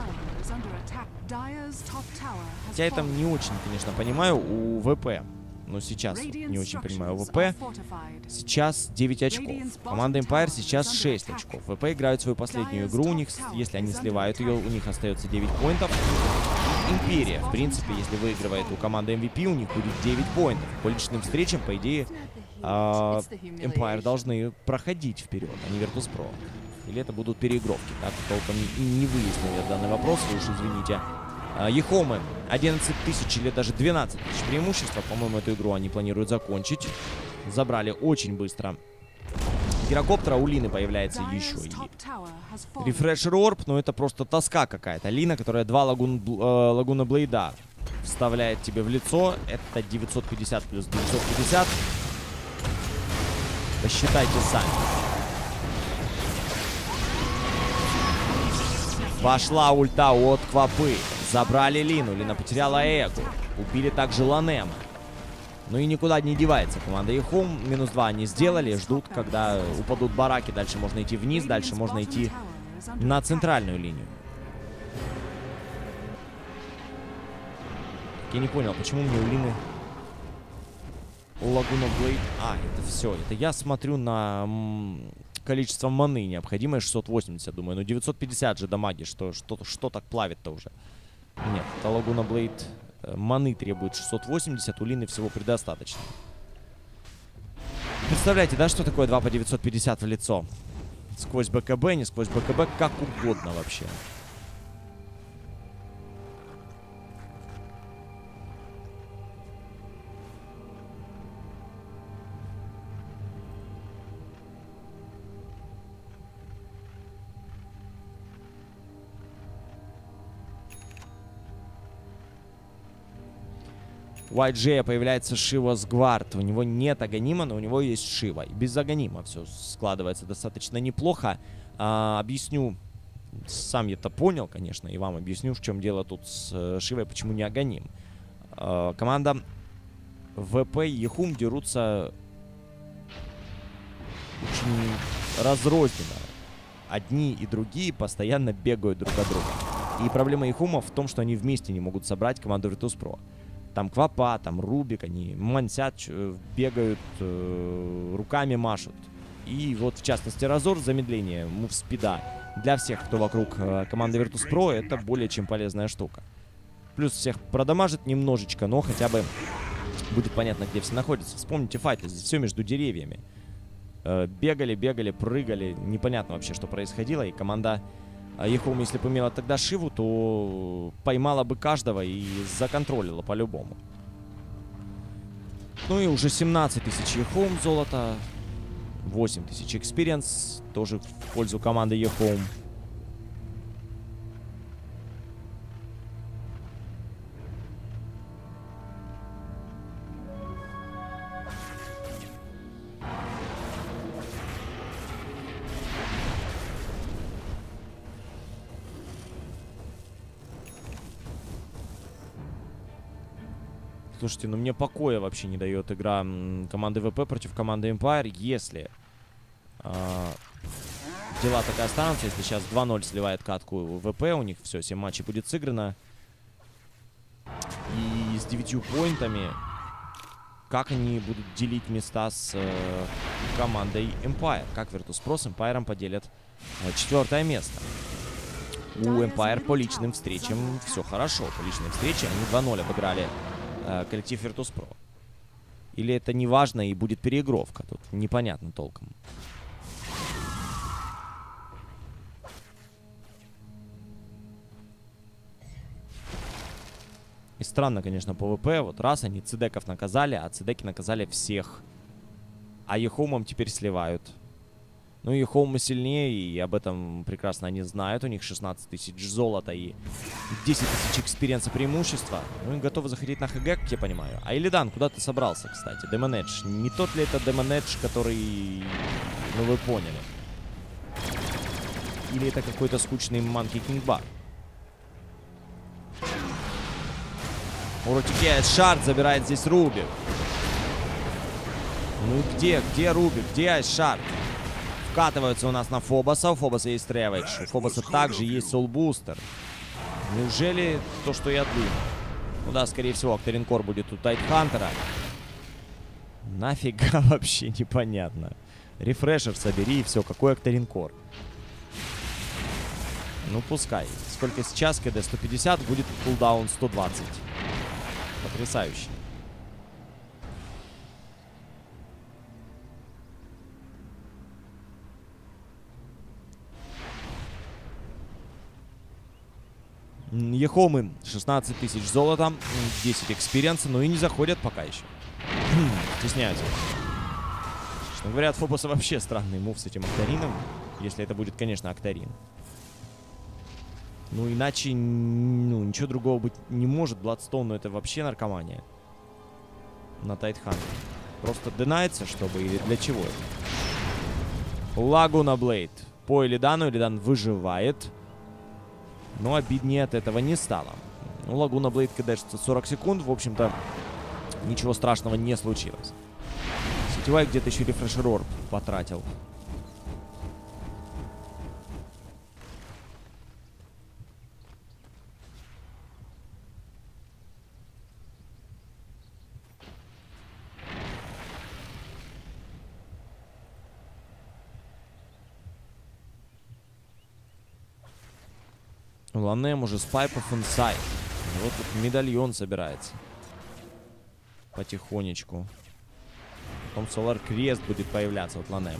Я это не очень, конечно, понимаю у ВП. Но сейчас вот не очень понимаю ВП. Сейчас девять очков. Команда Empire сейчас шесть очков. ВП играют свою последнюю игру. У них, если они сливают ее, у них остается девять поинтов. Империя, в принципе, если выигрывает у команды эм ви пи, у них будет девять поинтов. По личным встречам, по идее, э, Empire должны проходить вперед, а не Virtus.pro. Или это будут переигровки, так? Толком не, не выяснил я данный вопрос, вы уж извините. Ехомы, одиннадцать тысяч или даже двенадцать тысяч преимущества. По-моему, эту игру они планируют закончить. Забрали очень быстро. Гирокоптера, у Лины появляется еще и Рефрешер Орб, но это просто тоска какая-то. Лина, которая два лагун, э, Лагуна Блейда вставляет тебе в лицо. Это девятьсот пятьдесят плюс девятьсот пятьдесят. Посчитайте сами. Пошла ульта от Квапы. Забрали Лину. Лина потеряла Эгу. Убили также Ланема. Ну и никуда не девается команда Ехом. Минус два они сделали. Ждут, когда упадут бараки. Дальше можно идти вниз. Дальше можно идти на центральную линию. Я не понял, почему мне у Лины Лагуна Блейд... А, это все. Это я смотрю на количество маны необходимое. шестьсот восемьдесят, думаю. Ну девятьсот пятьдесят же дамаги. Что, что, что так плавит-то уже? Нет, это Лагуна Блейд... Маны требует шестьсот восемьдесят, у Лины всего предостаточно. Представляете, да, что такое два по девятьсот пятьдесят в лицо? Сквозь БКБ, не сквозь БКБ, как угодно вообще. У ай джей появляется Шива с Гвард. У него нет Аганима, но у него есть Шива. И без Аганима все складывается достаточно неплохо. А, объясню. Сам я это понял, конечно, и вам объясню, в чем дело тут с э, Шивой, почему не Аганим. А, команда ВП и Ехум дерутся очень разрозненно. Одни и другие постоянно бегают друг от друга. И проблема Ехума в том, что они вместе не могут собрать команду Virtus.pro. Там Квапа, там Рубик, они мансят, бегают, э, руками машут. И вот, в частности, Разор, замедление мувспида для всех, кто вокруг э, команды Virtus.pro, это более чем полезная штука. Плюс всех продамажит немножечко, но хотя бы будет понятно, где все находятся. Вспомните файты, здесь все между деревьями. Э, бегали, бегали, прыгали, непонятно вообще, что происходило, и команда... Ехом, если бы имела тогда Шиву, то поймала бы каждого и законтролила по-любому. Ну и уже семнадцать тысяч Ехом золота, восемь тысяч экспириенс, тоже в пользу команды Ехом. Слушайте, ну мне покоя вообще не дает игра команды ВП против команды Empire. Если э, дела так и останутся, если сейчас два ноль сливает катку ВП, у них все, семь матчей будет сыграно. И с девятью поинтами, как они будут делить места с э, командой Empire? Как Virtus.pro с Empire поделят э, четвертое место? У Empire по личным встречам все хорошо. По личным встречам они два ноль обыграли коллектив Virtus.pro. Или это не важно и будет переигровка? Тут непонятно толком. И странно, конечно, по ВП. Вот раз они цидеков наказали, а цидеки наказали всех. А Ехомом теперь сливают. Ну, Ехомы сильнее, и об этом прекрасно они знают. У них шестнадцать тысяч золота и десять тысяч экспириенса преимущества. Ну, и готовы заходить на ХГ, как я понимаю. А Илидан, куда ты собрался, кстати? Демон Эдж. Не тот ли это Демон Эдж, который... Ну, вы поняли. Или это какой-то скучный Манки Кинг Бар? Уротикея Шард забирает здесь Рубик. Ну, где? Где Рубик? Где Айшард? Вкатываются у нас на Фобоса. У Фобоса есть Тревидж. У Фобоса также есть Солбустер. Неужели то, что я думаю? Ну да, скорее всего, Актеринкор будет у Тайтхантера. Нафига вообще непонятно. Рефрешер собери и все. Какой Octarine Core? Ну пускай. Сколько сейчас КД? сто пятьдесят, будет кулдаун сто двадцать. Потрясающе. Ехомы шестнадцать тысяч золота, десять экспириенса, но и не заходят пока еще. Стесняются. Честно говоря, от Фобоса вообще странный мув с этим Octarine'ом. Если это будет, конечно, Octarine. Ну, иначе, ну, ничего другого быть не может. Бладстоун, ну, это вообще наркомания. На Тайтхантере. Просто динается, чтобы, или для чего это? Лагуна Блейд. По Илидану, Илидан выживает. Но обиднее от этого не стало. Ну, Лагуна Блейд кидается сорок секунд. В общем-то, ничего страшного не случилось. Сетевай где-то еще рефрешер орб потратил. Ланем уже с пайпов инсайд. Вот тут медальон собирается. Потихонечку. Потом Solar Крест будет появляться от Ланема.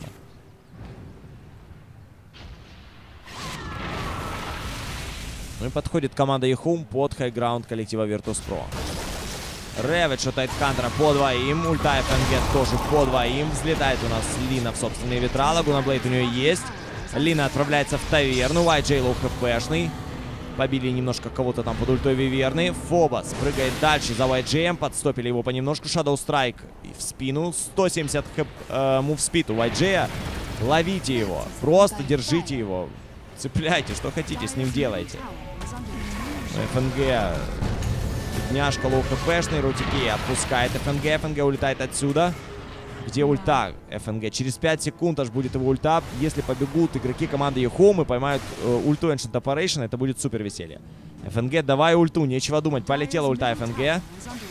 Ну и подходит команда Ехум под хайграунд коллектива Virtus.pro. Рэвидж от Тайтхантера по двоим. Ульта эф эн джи тоже по двоим. Взлетает у нас Лина в собственные ветра. Лагуна Блейд у нее есть. Лина отправляется в таверну. вай джей лоу хпшный. Побили немножко кого-то там под ультой Виверны. Фобос прыгает дальше за вай джей. Подстопили его понемножку. Shadow Strike в спину. сто семьдесят хп, э, мувспид у вай джей. Ловите его. Просто держите его. Цепляйте. Что хотите, с ним делайте. эф эн джи. Бедняжка лоу хпшный. Рутики отпускает эф эн джи. эф эн джи улетает отсюда. Где ульта эф эн джи? Через пять секунд аж будет его ульта. Если побегут игроки команды Ехом и поймают э, ульту Ancient Operation, это будет супер веселье. эф эн джи, давай ульту, нечего думать. Полетела ульта эф эн джи.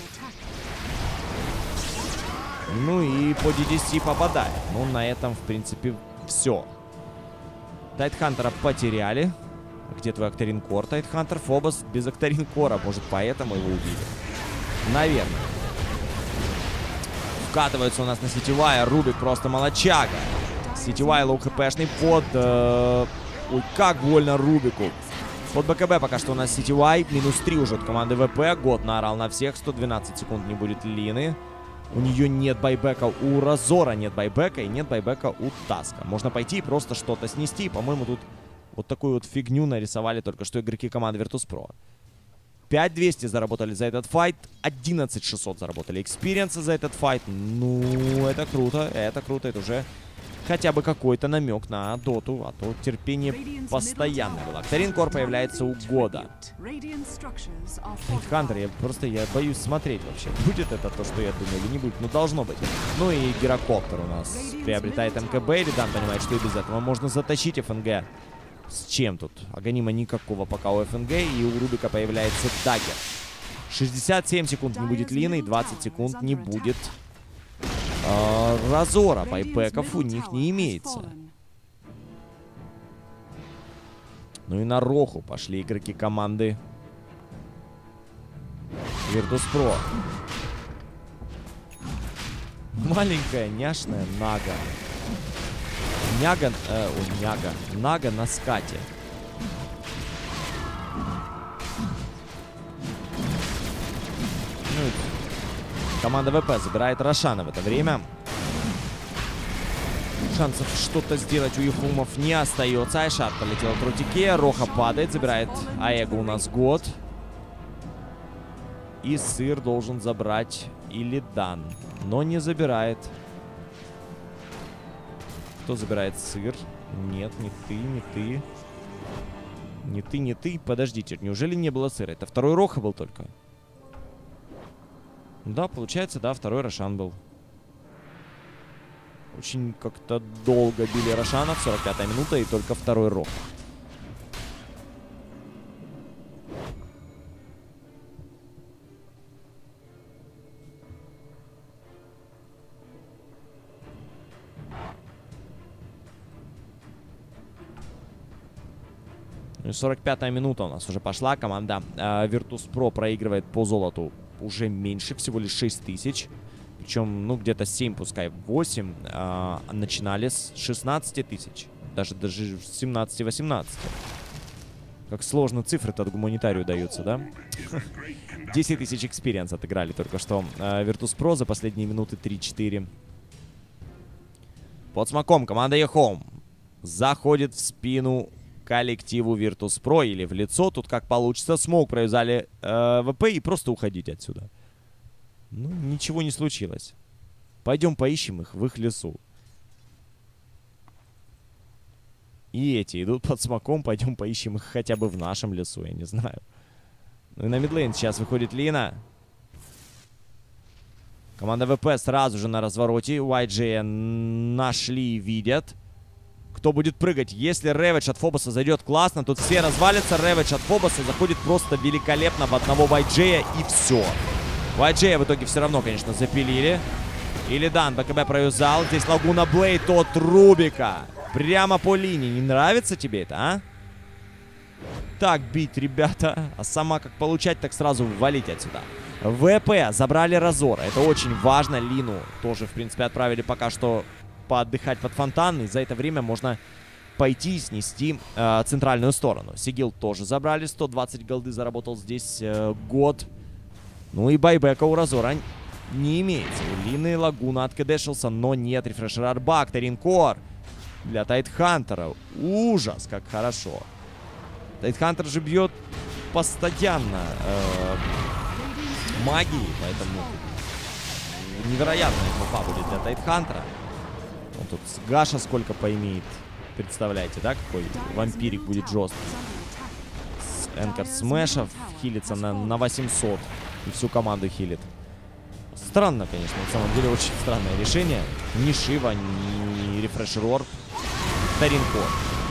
Ну и по ди ди си попадает. Ну, на этом, в принципе, все. Тайтхантера потеряли. Где твой Octarine Core, Тайтхантер? Фобос без Octarine Core, может, поэтому его убили. Наверное. Вкатывается у нас на сетевая. Рубик просто молочага. Сетевая лоу хпшный под... Э... Ой, как больно Рубику. Под БКБ пока что у нас сетевай. Минус три уже от команды ВП. Год наорал на всех. сто двенадцать секунд не будет Лины. У нее нет байбека. У Разора нет байбека. И нет байбека у Таска. Можно пойти и просто что-то снести. По-моему, тут вот такую вот фигню нарисовали только что игроки команды Virtus.pro. пять двести заработали за этот файт. одиннадцать шестьсот заработали экспириенса за этот файт. Ну, это круто. Это круто. Это уже хотя бы какой-то намек на доту. А то терпение постоянно было. Octarine Core появляется у года. Хантер, я просто я боюсь смотреть вообще. Будет это то, что я думаю, или не будет. Ну, должно быть. Ну и Гирокоптер у нас приобретает эм ка бэ. Ридан понимает, что и без этого можно затащить эф эн джи. С чем тут? Аганима никакого пока у эф эн джи. И у Рубика появляется даггер. шестьдесят семь секунд не будет Лины. И двадцать секунд не будет э, Разора. Байбеков у них не имеется. Ну и на Роху пошли игроки команды Virtus.pro. Маленькая няшная Нага. Няга, э, о, Няга, Нага на скате. Ну, команда ВП забирает Рошана в это время. Шансов что-то сделать у Ехумов не остается. Айшат полетел к Рутике. Роха падает, забирает Аэго у нас год. И Сыр должен забрать Илидан, но не забирает. Кто забирает Сыр? Нет, не ты, не ты. Не ты, не ты. Подождите, неужели не было Сыра? Это второй Роха был только. Да, получается, да, второй Рошан был. Очень как-то долго били Рошана. сорок пятая минута и только второй Роха. Ну и сорок пятая минута у нас уже пошла. Команда э, Virtus.pro проигрывает по золоту уже меньше, всего лишь шесть тысяч. Причем, ну, где-то семь, пускай восемь. Э, начинали с шестнадцати тысяч. Даже, даже с семнадцати-восемнадцати. Как сложно цифры-то от гуманитарию даются, да? десять тысяч экспириенс отыграли только что. Э, Virtus.pro за последние минуты три-четыре. Под смоком команда Ехом заходит в спину коллективу Virtus.pro или в лицо. Тут как получится. Смоук провязали э, ВП и просто уходите отсюда. Ну, ничего не случилось. Пойдем поищем их в их лесу. И эти идут под смоком. Пойдем поищем их хотя бы в нашем лесу, я не знаю. Ну и на мидлейн сейчас выходит Лина. Команда ВП сразу же на развороте. уай джей нашли и видят. Кто будет прыгать? Если Рэвидж от Фобоса зайдет классно, тут все развалятся. Рэвидж от Фобоса заходит просто великолепно в одного уай джей и все. уай джей в итоге все равно, конечно, запилили. Илидан БКБ провязал. Здесь Лагуна Блейд от Рубика. Прямо по линии. Не нравится тебе это, а? Так бить, ребята. А сама как получать, так сразу валить отсюда. ВП забрали Разора. Это очень важно. Лину тоже, в принципе, отправили пока что поотдыхать под фонтан. И за это время можно пойти и снести э, центральную сторону. Сигил тоже забрали. сто двадцать голды заработал здесь э, год. Ну и байбека у Разора не имеется. У Лины Лагуна откэдэшился, но нет рефрешера Арбак. Таринкор для Тайтхантера. Ужас, как хорошо. Тайтхантер же бьет постоянно э, магией, поэтому невероятная инфа будет для Тайтхантера. Он тут с Гаша сколько поимеет. Представляете, да, какой вампирик будет жесткий. С Энкер Смешев хилится на, на восемьсот. И всю команду хилит. Странно, конечно, на самом деле очень странное решение. Ни Шива, ни Рефрешер Орб. Таринкор.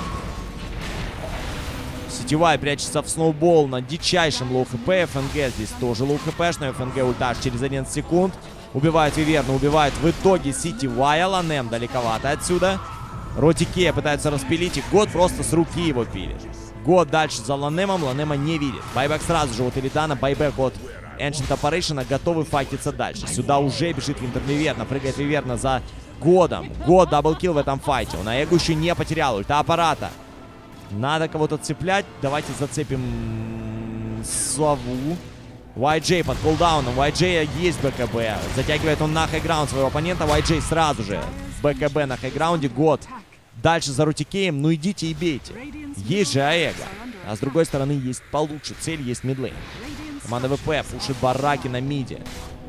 Сетевая прячется в сноубол на дичайшем лоу хп. ФНГ здесь тоже лоу хпшный. ФНГ ультаж через одиннадцать секунд. Убивает Виверна, убивает в итоге Сетевая. Ланем далековато отсюда. Ротикея пытается распилить, и Год просто с руки его пилит. Год дальше за Ланемом, Ланема не видит. Байбек сразу же от Илидана, байбек от Ancient Operation, готовы файтиться дальше. Сюда уже бежит Винтер Виверна, прыгает Виверна за Годом. Год даблкил в этом файте. Он Аэгу еще не потерял, ульта аппарата. Надо кого-то цеплять. Давайте зацепим Славу. уай джей под кулдауном. уай джей есть БКБ. Затягивает он на хайграунд своего оппонента. уай джей сразу же БКБ на хайграунде. Год дальше за Рутикеем. Ну идите и бейте. Есть же Аэго. А с другой стороны есть получше цель, есть мидлейн. Команда ВП пушит бараки на миде.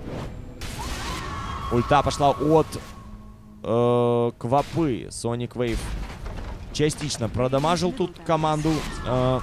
Ульта пошла от э, Квапы. Соник Вейв частично продамажил тут команду э,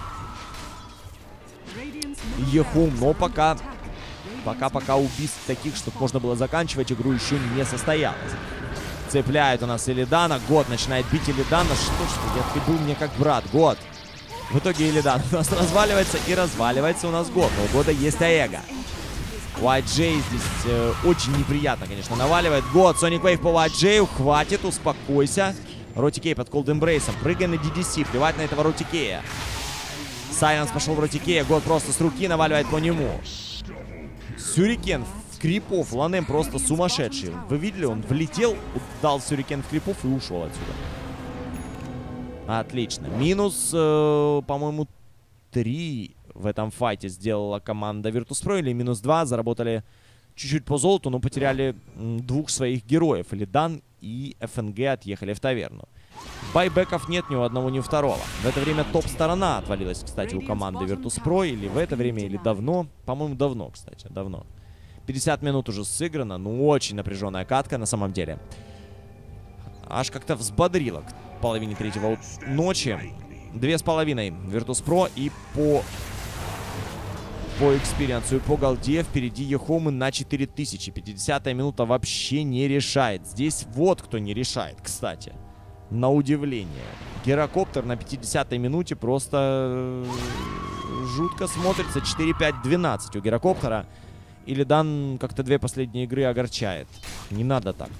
Ехум. Но пока Пока-пока убийств таких, чтобы можно было заканчивать игру, еще не состоялось. Цепляет у нас Илидана. Год начинает бить Илидана. Что ж, я ты был мне как брат. Год. В итоге Илидан у нас разваливается и разваливается у нас Год. Но у Года есть Аэго. уай джей здесь э, очень неприятно, конечно, наваливает. Год, Соник Вейв по уай джей. Хватит, успокойся. Ротикей под Cold Embrace. Прыгай на ди ди си. Плевать на этого Ротикея. Сайленс пошел в Ротикея. Год просто с руки наваливает по нему. Сюрикен в крипов. Ланем просто сумасшедший. Вы видели, он влетел, дал сюрикен в крипов и ушел отсюда. Отлично. Минус, э, по-моему, три в этом файте сделала команда Virtus.pro. Или минус два. Заработали чуть-чуть по золоту, но потеряли м, двух своих героев. Илидан и ФНГ отъехали в таверну. Байбеков нет ни у одного, ни у второго. В это время топ-сторона отвалилась, кстати, у команды Virtus.pro. Или в это время, или давно. По-моему, давно, кстати, давно. пятьдесят минут уже сыграно. Ну, очень напряженная катка на самом деле. Аж как-то взбодрило к половине третьего ночи. Две с половиной Virtus.pro. И по... По экспириенсу и по голде впереди Ехомы на четыре тысячи. пятидесятая минута вообще не решает. Здесь вот кто не решает, кстати. На удивление. Герокоптер на пятидесятой минуте просто жутко смотрится. четыре пять двенадцать у Герокоптера. Илидан как-то две последние игры огорчает. Не надо так.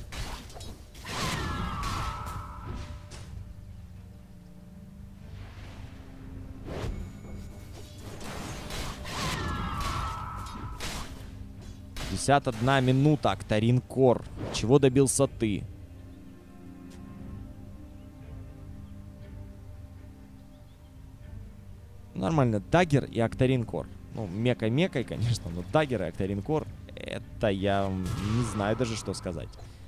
пятьдесят одна минута. Актарин Кор. Чего добился ты? Нормально. Даггер и Актарин Кор. Ну, мека-мекой, конечно, но Даггер и Актарин Кор, это я не знаю даже, что сказать.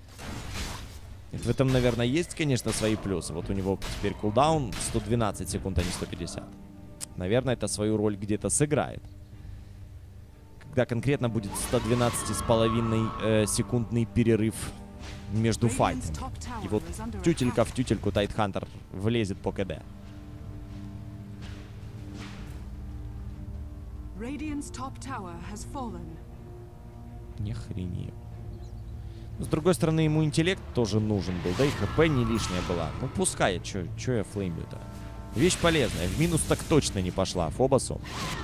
В этом, наверное, есть, конечно, свои плюсы. Вот у него теперь кулдаун сто двенадцать секунд, а не сто пятьдесят. Наверное, это свою роль где-то сыграет. Когда конкретно будет сто двенадцать с половиной э, секундный перерыв между файтами. И вот тютелька в тютельку Тайтхантер влезет по КД. Не охренею. С другой стороны, ему интеллект тоже нужен был, да и ХП не лишняя была. Ну пускай, чё, чё я флеймлю-то? Вещь полезная, в минус так точно не пошла Фобосу.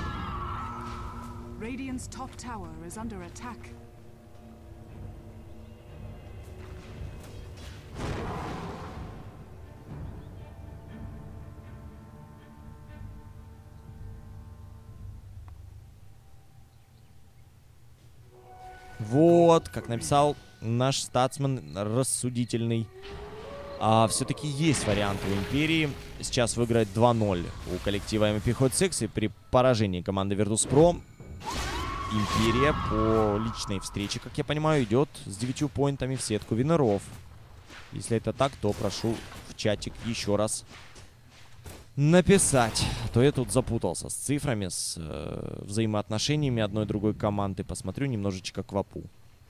Вот, как написал наш статсман рассудительный. А, все-таки есть вариант у Империи сейчас выиграть два ноль у коллектива эм пи Hot Six. И при поражении команды Virtus.pro Империя по личной встрече, как я понимаю, идет с девятью поинтами в сетку винеров. Если это так, то прошу в чатик еще раз написать. А то я тут запутался с цифрами, с э, взаимоотношениями одной и другой команды. Посмотрю немножечко квапу.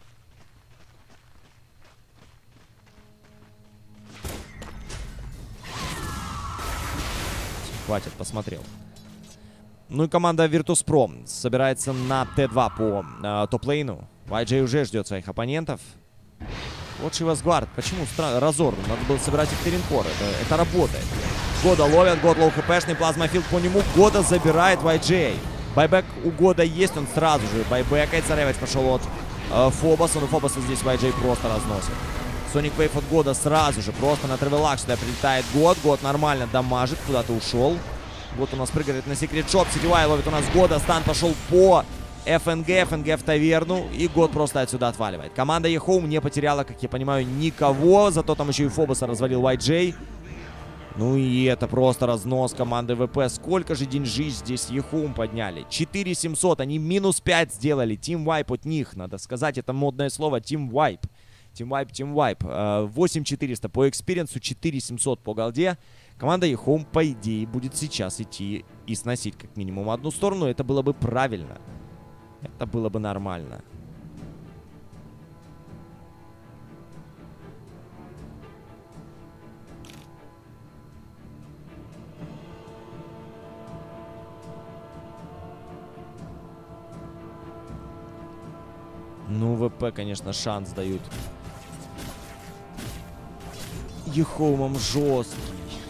Хватит, посмотрел. Ну и команда Virtus.pro собирается на тэ два по э, топ-лейну. вай джей уже ждет своих оппонентов. Вот Шивас Гвард. Почему Разор? Надо было собирать Актарин Кор. Это, это работает. Года ловят. Год лоу хпшный. Плазмофилд по нему. Года забирает вай джей. Байбек у Года есть. Он сразу же байбекает. Заревать пошел от э, Фобоса. Но Фобоса здесь вай джей просто разносит. Соник Вейв от Года сразу же. Просто на Тревелах сюда прилетает Год. Год нормально дамажит. Куда-то ушел. Год у нас прыгает на секрет шоп. Сетевая ловит у нас Года. Стан пошел по эф эн джи. эф эн джи в таверну. И Год просто отсюда отваливает. Команда Ехоум не потеряла, как я понимаю, никого. Зато там еще и Фобоса развалил вай джей. Ну и это просто разнос команды ВП. Сколько же деньжищ здесь Ехоум подняли? четыре семьсот. Они минус пять сделали. Team Wipe от них. Надо сказать это модное слово. Team Wipe. Team Wipe, Team Wipe. восемь четыреста по экспириенсу. четыре семьсот по голде. Команда Ехоум, по идее, будет сейчас идти и сносить как минимум одну сторону. Это было бы правильно. Это было бы нормально. Ну, ВП, конечно, шанс дают Ехоумом жесткий.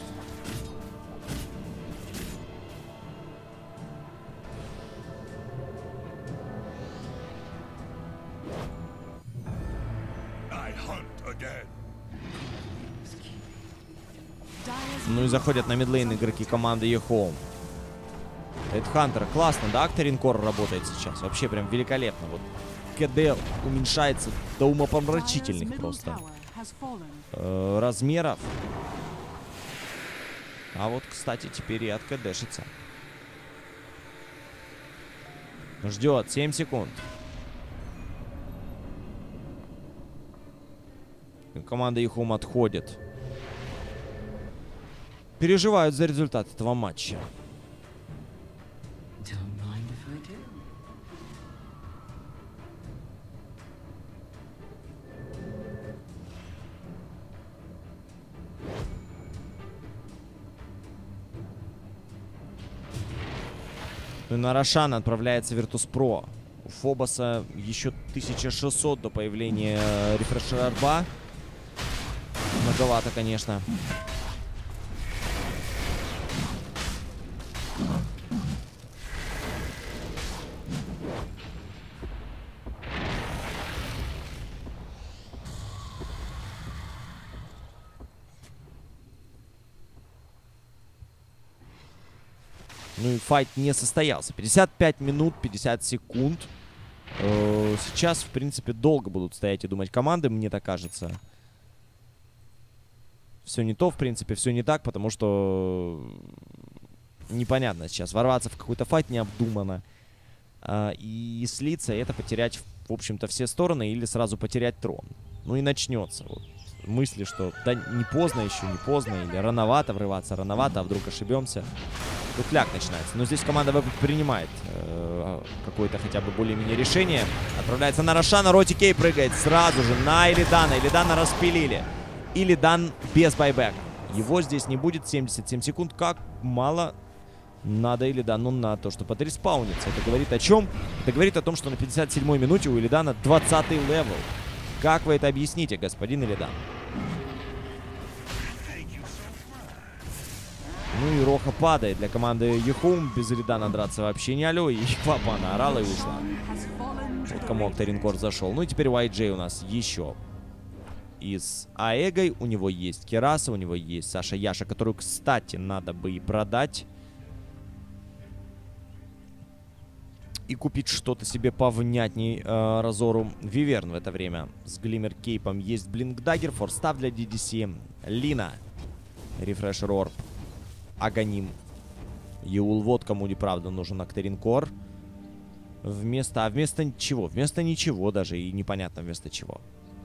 Ну и заходят на мидлейн игроки команды Ехоум. Тайтхантер, классно, да? Актарин Кор работает сейчас. Вообще прям великолепно. Вот КД уменьшается до умопомрачительных просто э, размеров. А вот, кстати, теперь и откдшится. Ждет семь секунд. И команда Ехоум отходит. Переживают за результат этого матча. Ну и на Рошан отправляется Virtus.pro. У Фобоса еще тысяча шестьсот до появления рефрешера арба. Многовато, конечно. Ну и файт не состоялся. пятьдесят пять минут, пятьдесят секунд. Э, сейчас, в принципе, долго будут стоять и думать команды, мне так кажется. Все не то, в принципе, все не так, потому что непонятно сейчас. Ворваться в какой-то файт необдуманно. Э, и слиться, это потерять, в общем-то, все стороны или сразу потерять трон. Ну и начнется вот мысли, что да не поздно еще, не поздно, или рановато врываться, рановато, а вдруг ошибемся. Тут ляг начинается. Но здесь команда принимает э, какое-то хотя бы более-менее решение. Отправляется на Рошана, Роти Кей прыгает сразу же на Илидана. Илидана распилили. Илидан без байбека. Его здесь не будет. семьдесят семь секунд. Как мало надо Илидану на то, чтобы отреспауниться. Это говорит о чем? Это говорит о том, что на пятьдесят седьмой минуте у Илидана двадцатый левел. Как вы это объясните, господин Илидан? Ну и Роха падает для команды Ехум. Без Илидана драться вообще не алё. И Папа наорала и ушла. Вот кому Octarine зашел. Ну и теперь уай джей у нас еще и с Аэгой. У него есть Кераса, у него есть Саша Яша, которую, кстати, надо бы и продать. И купить что-то себе повнятней э, Разору. Виверн в это время с Глиммер Кейпом. Есть Блинк Даггер, форстав для ди ди си. Лина. Рефрешер Орб. Аганим. Юл. Вот кому неправда нужен Octarine Core. Вместо... А вместо чего? Вместо ничего даже. И непонятно вместо чего.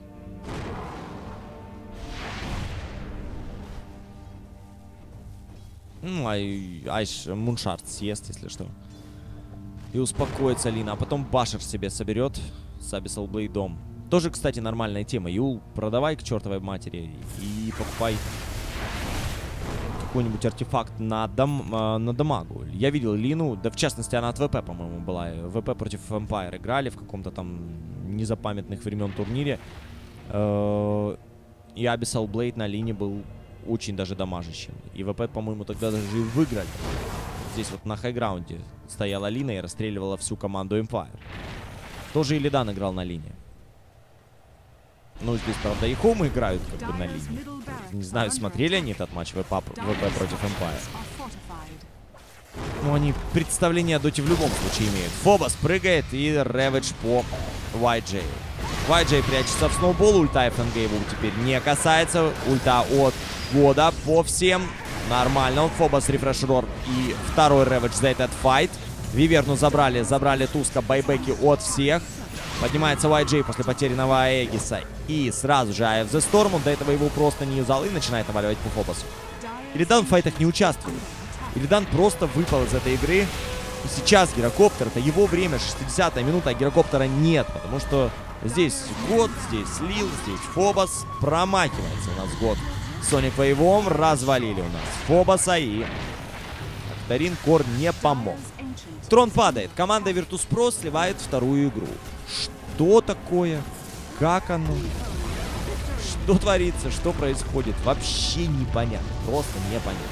Ну, ай... Айш Муншард съест, если что. И успокоится Лина. А потом Башер себе соберет с Abyssal Blade'ом. Тоже, кстати, нормальная тема. Юл, продавай к чертовой матери и покупай какой-нибудь артефакт на, дам, э, на дамагу. Я видел Лину, да в частности она от ВП, по-моему, была. ВП против Empire играли в каком-то там незапамятных времен турнире. Э, и Abyssal Blade на Лине был очень даже дамажащим. И ВП, по-моему, тогда даже и выиграли. Здесь вот на хайграунде стояла Лина и расстреливала всю команду Empire. Тоже Илидан играл на Лине. Ну, здесь, правда, и Хомы играют как бы на линии. Не знаю, смотрели они этот матч ВП, ВП против Empire. Ну, они представление о доте в любом случае имеют. Фобос прыгает и Рэвидж по уай джей. уай джей прячется в сноубол, ульта эф эн джи его теперь не касается. Ульта от года по всем. Нормально, он Фобос, рефрешер и второй Рэвидж за этот файт. Виверну забрали, забрали Туска, байбеки от всех. Поднимается уай джей после потерянного Аегиса. И сразу же Eye of the Storm. Он до этого его просто не юзал и начинает наваливать по Фобосу. Илидан в файтах не участвует. Илидан просто выпал из этой игры. И сейчас Гирокоптер, это его время, шестидесятая минута, а Гирокоптера нет. Потому что здесь год, здесь Лил, здесь Фобос. Промахивается у нас год. Соник Вейвом развалили у нас Фобоса, и Octarine Core не помог. Трон падает. Команда Virtus.pro сливает вторую игру. Что такое? Как оно? Что творится? Что происходит? Вообще непонятно. Просто непонятно.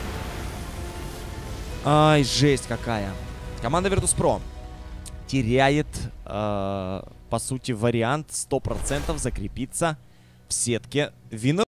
Ай, жесть какая. Команда Virtus.pro теряет, э, по сути, вариант сто процентов закрепиться в сетке Winner.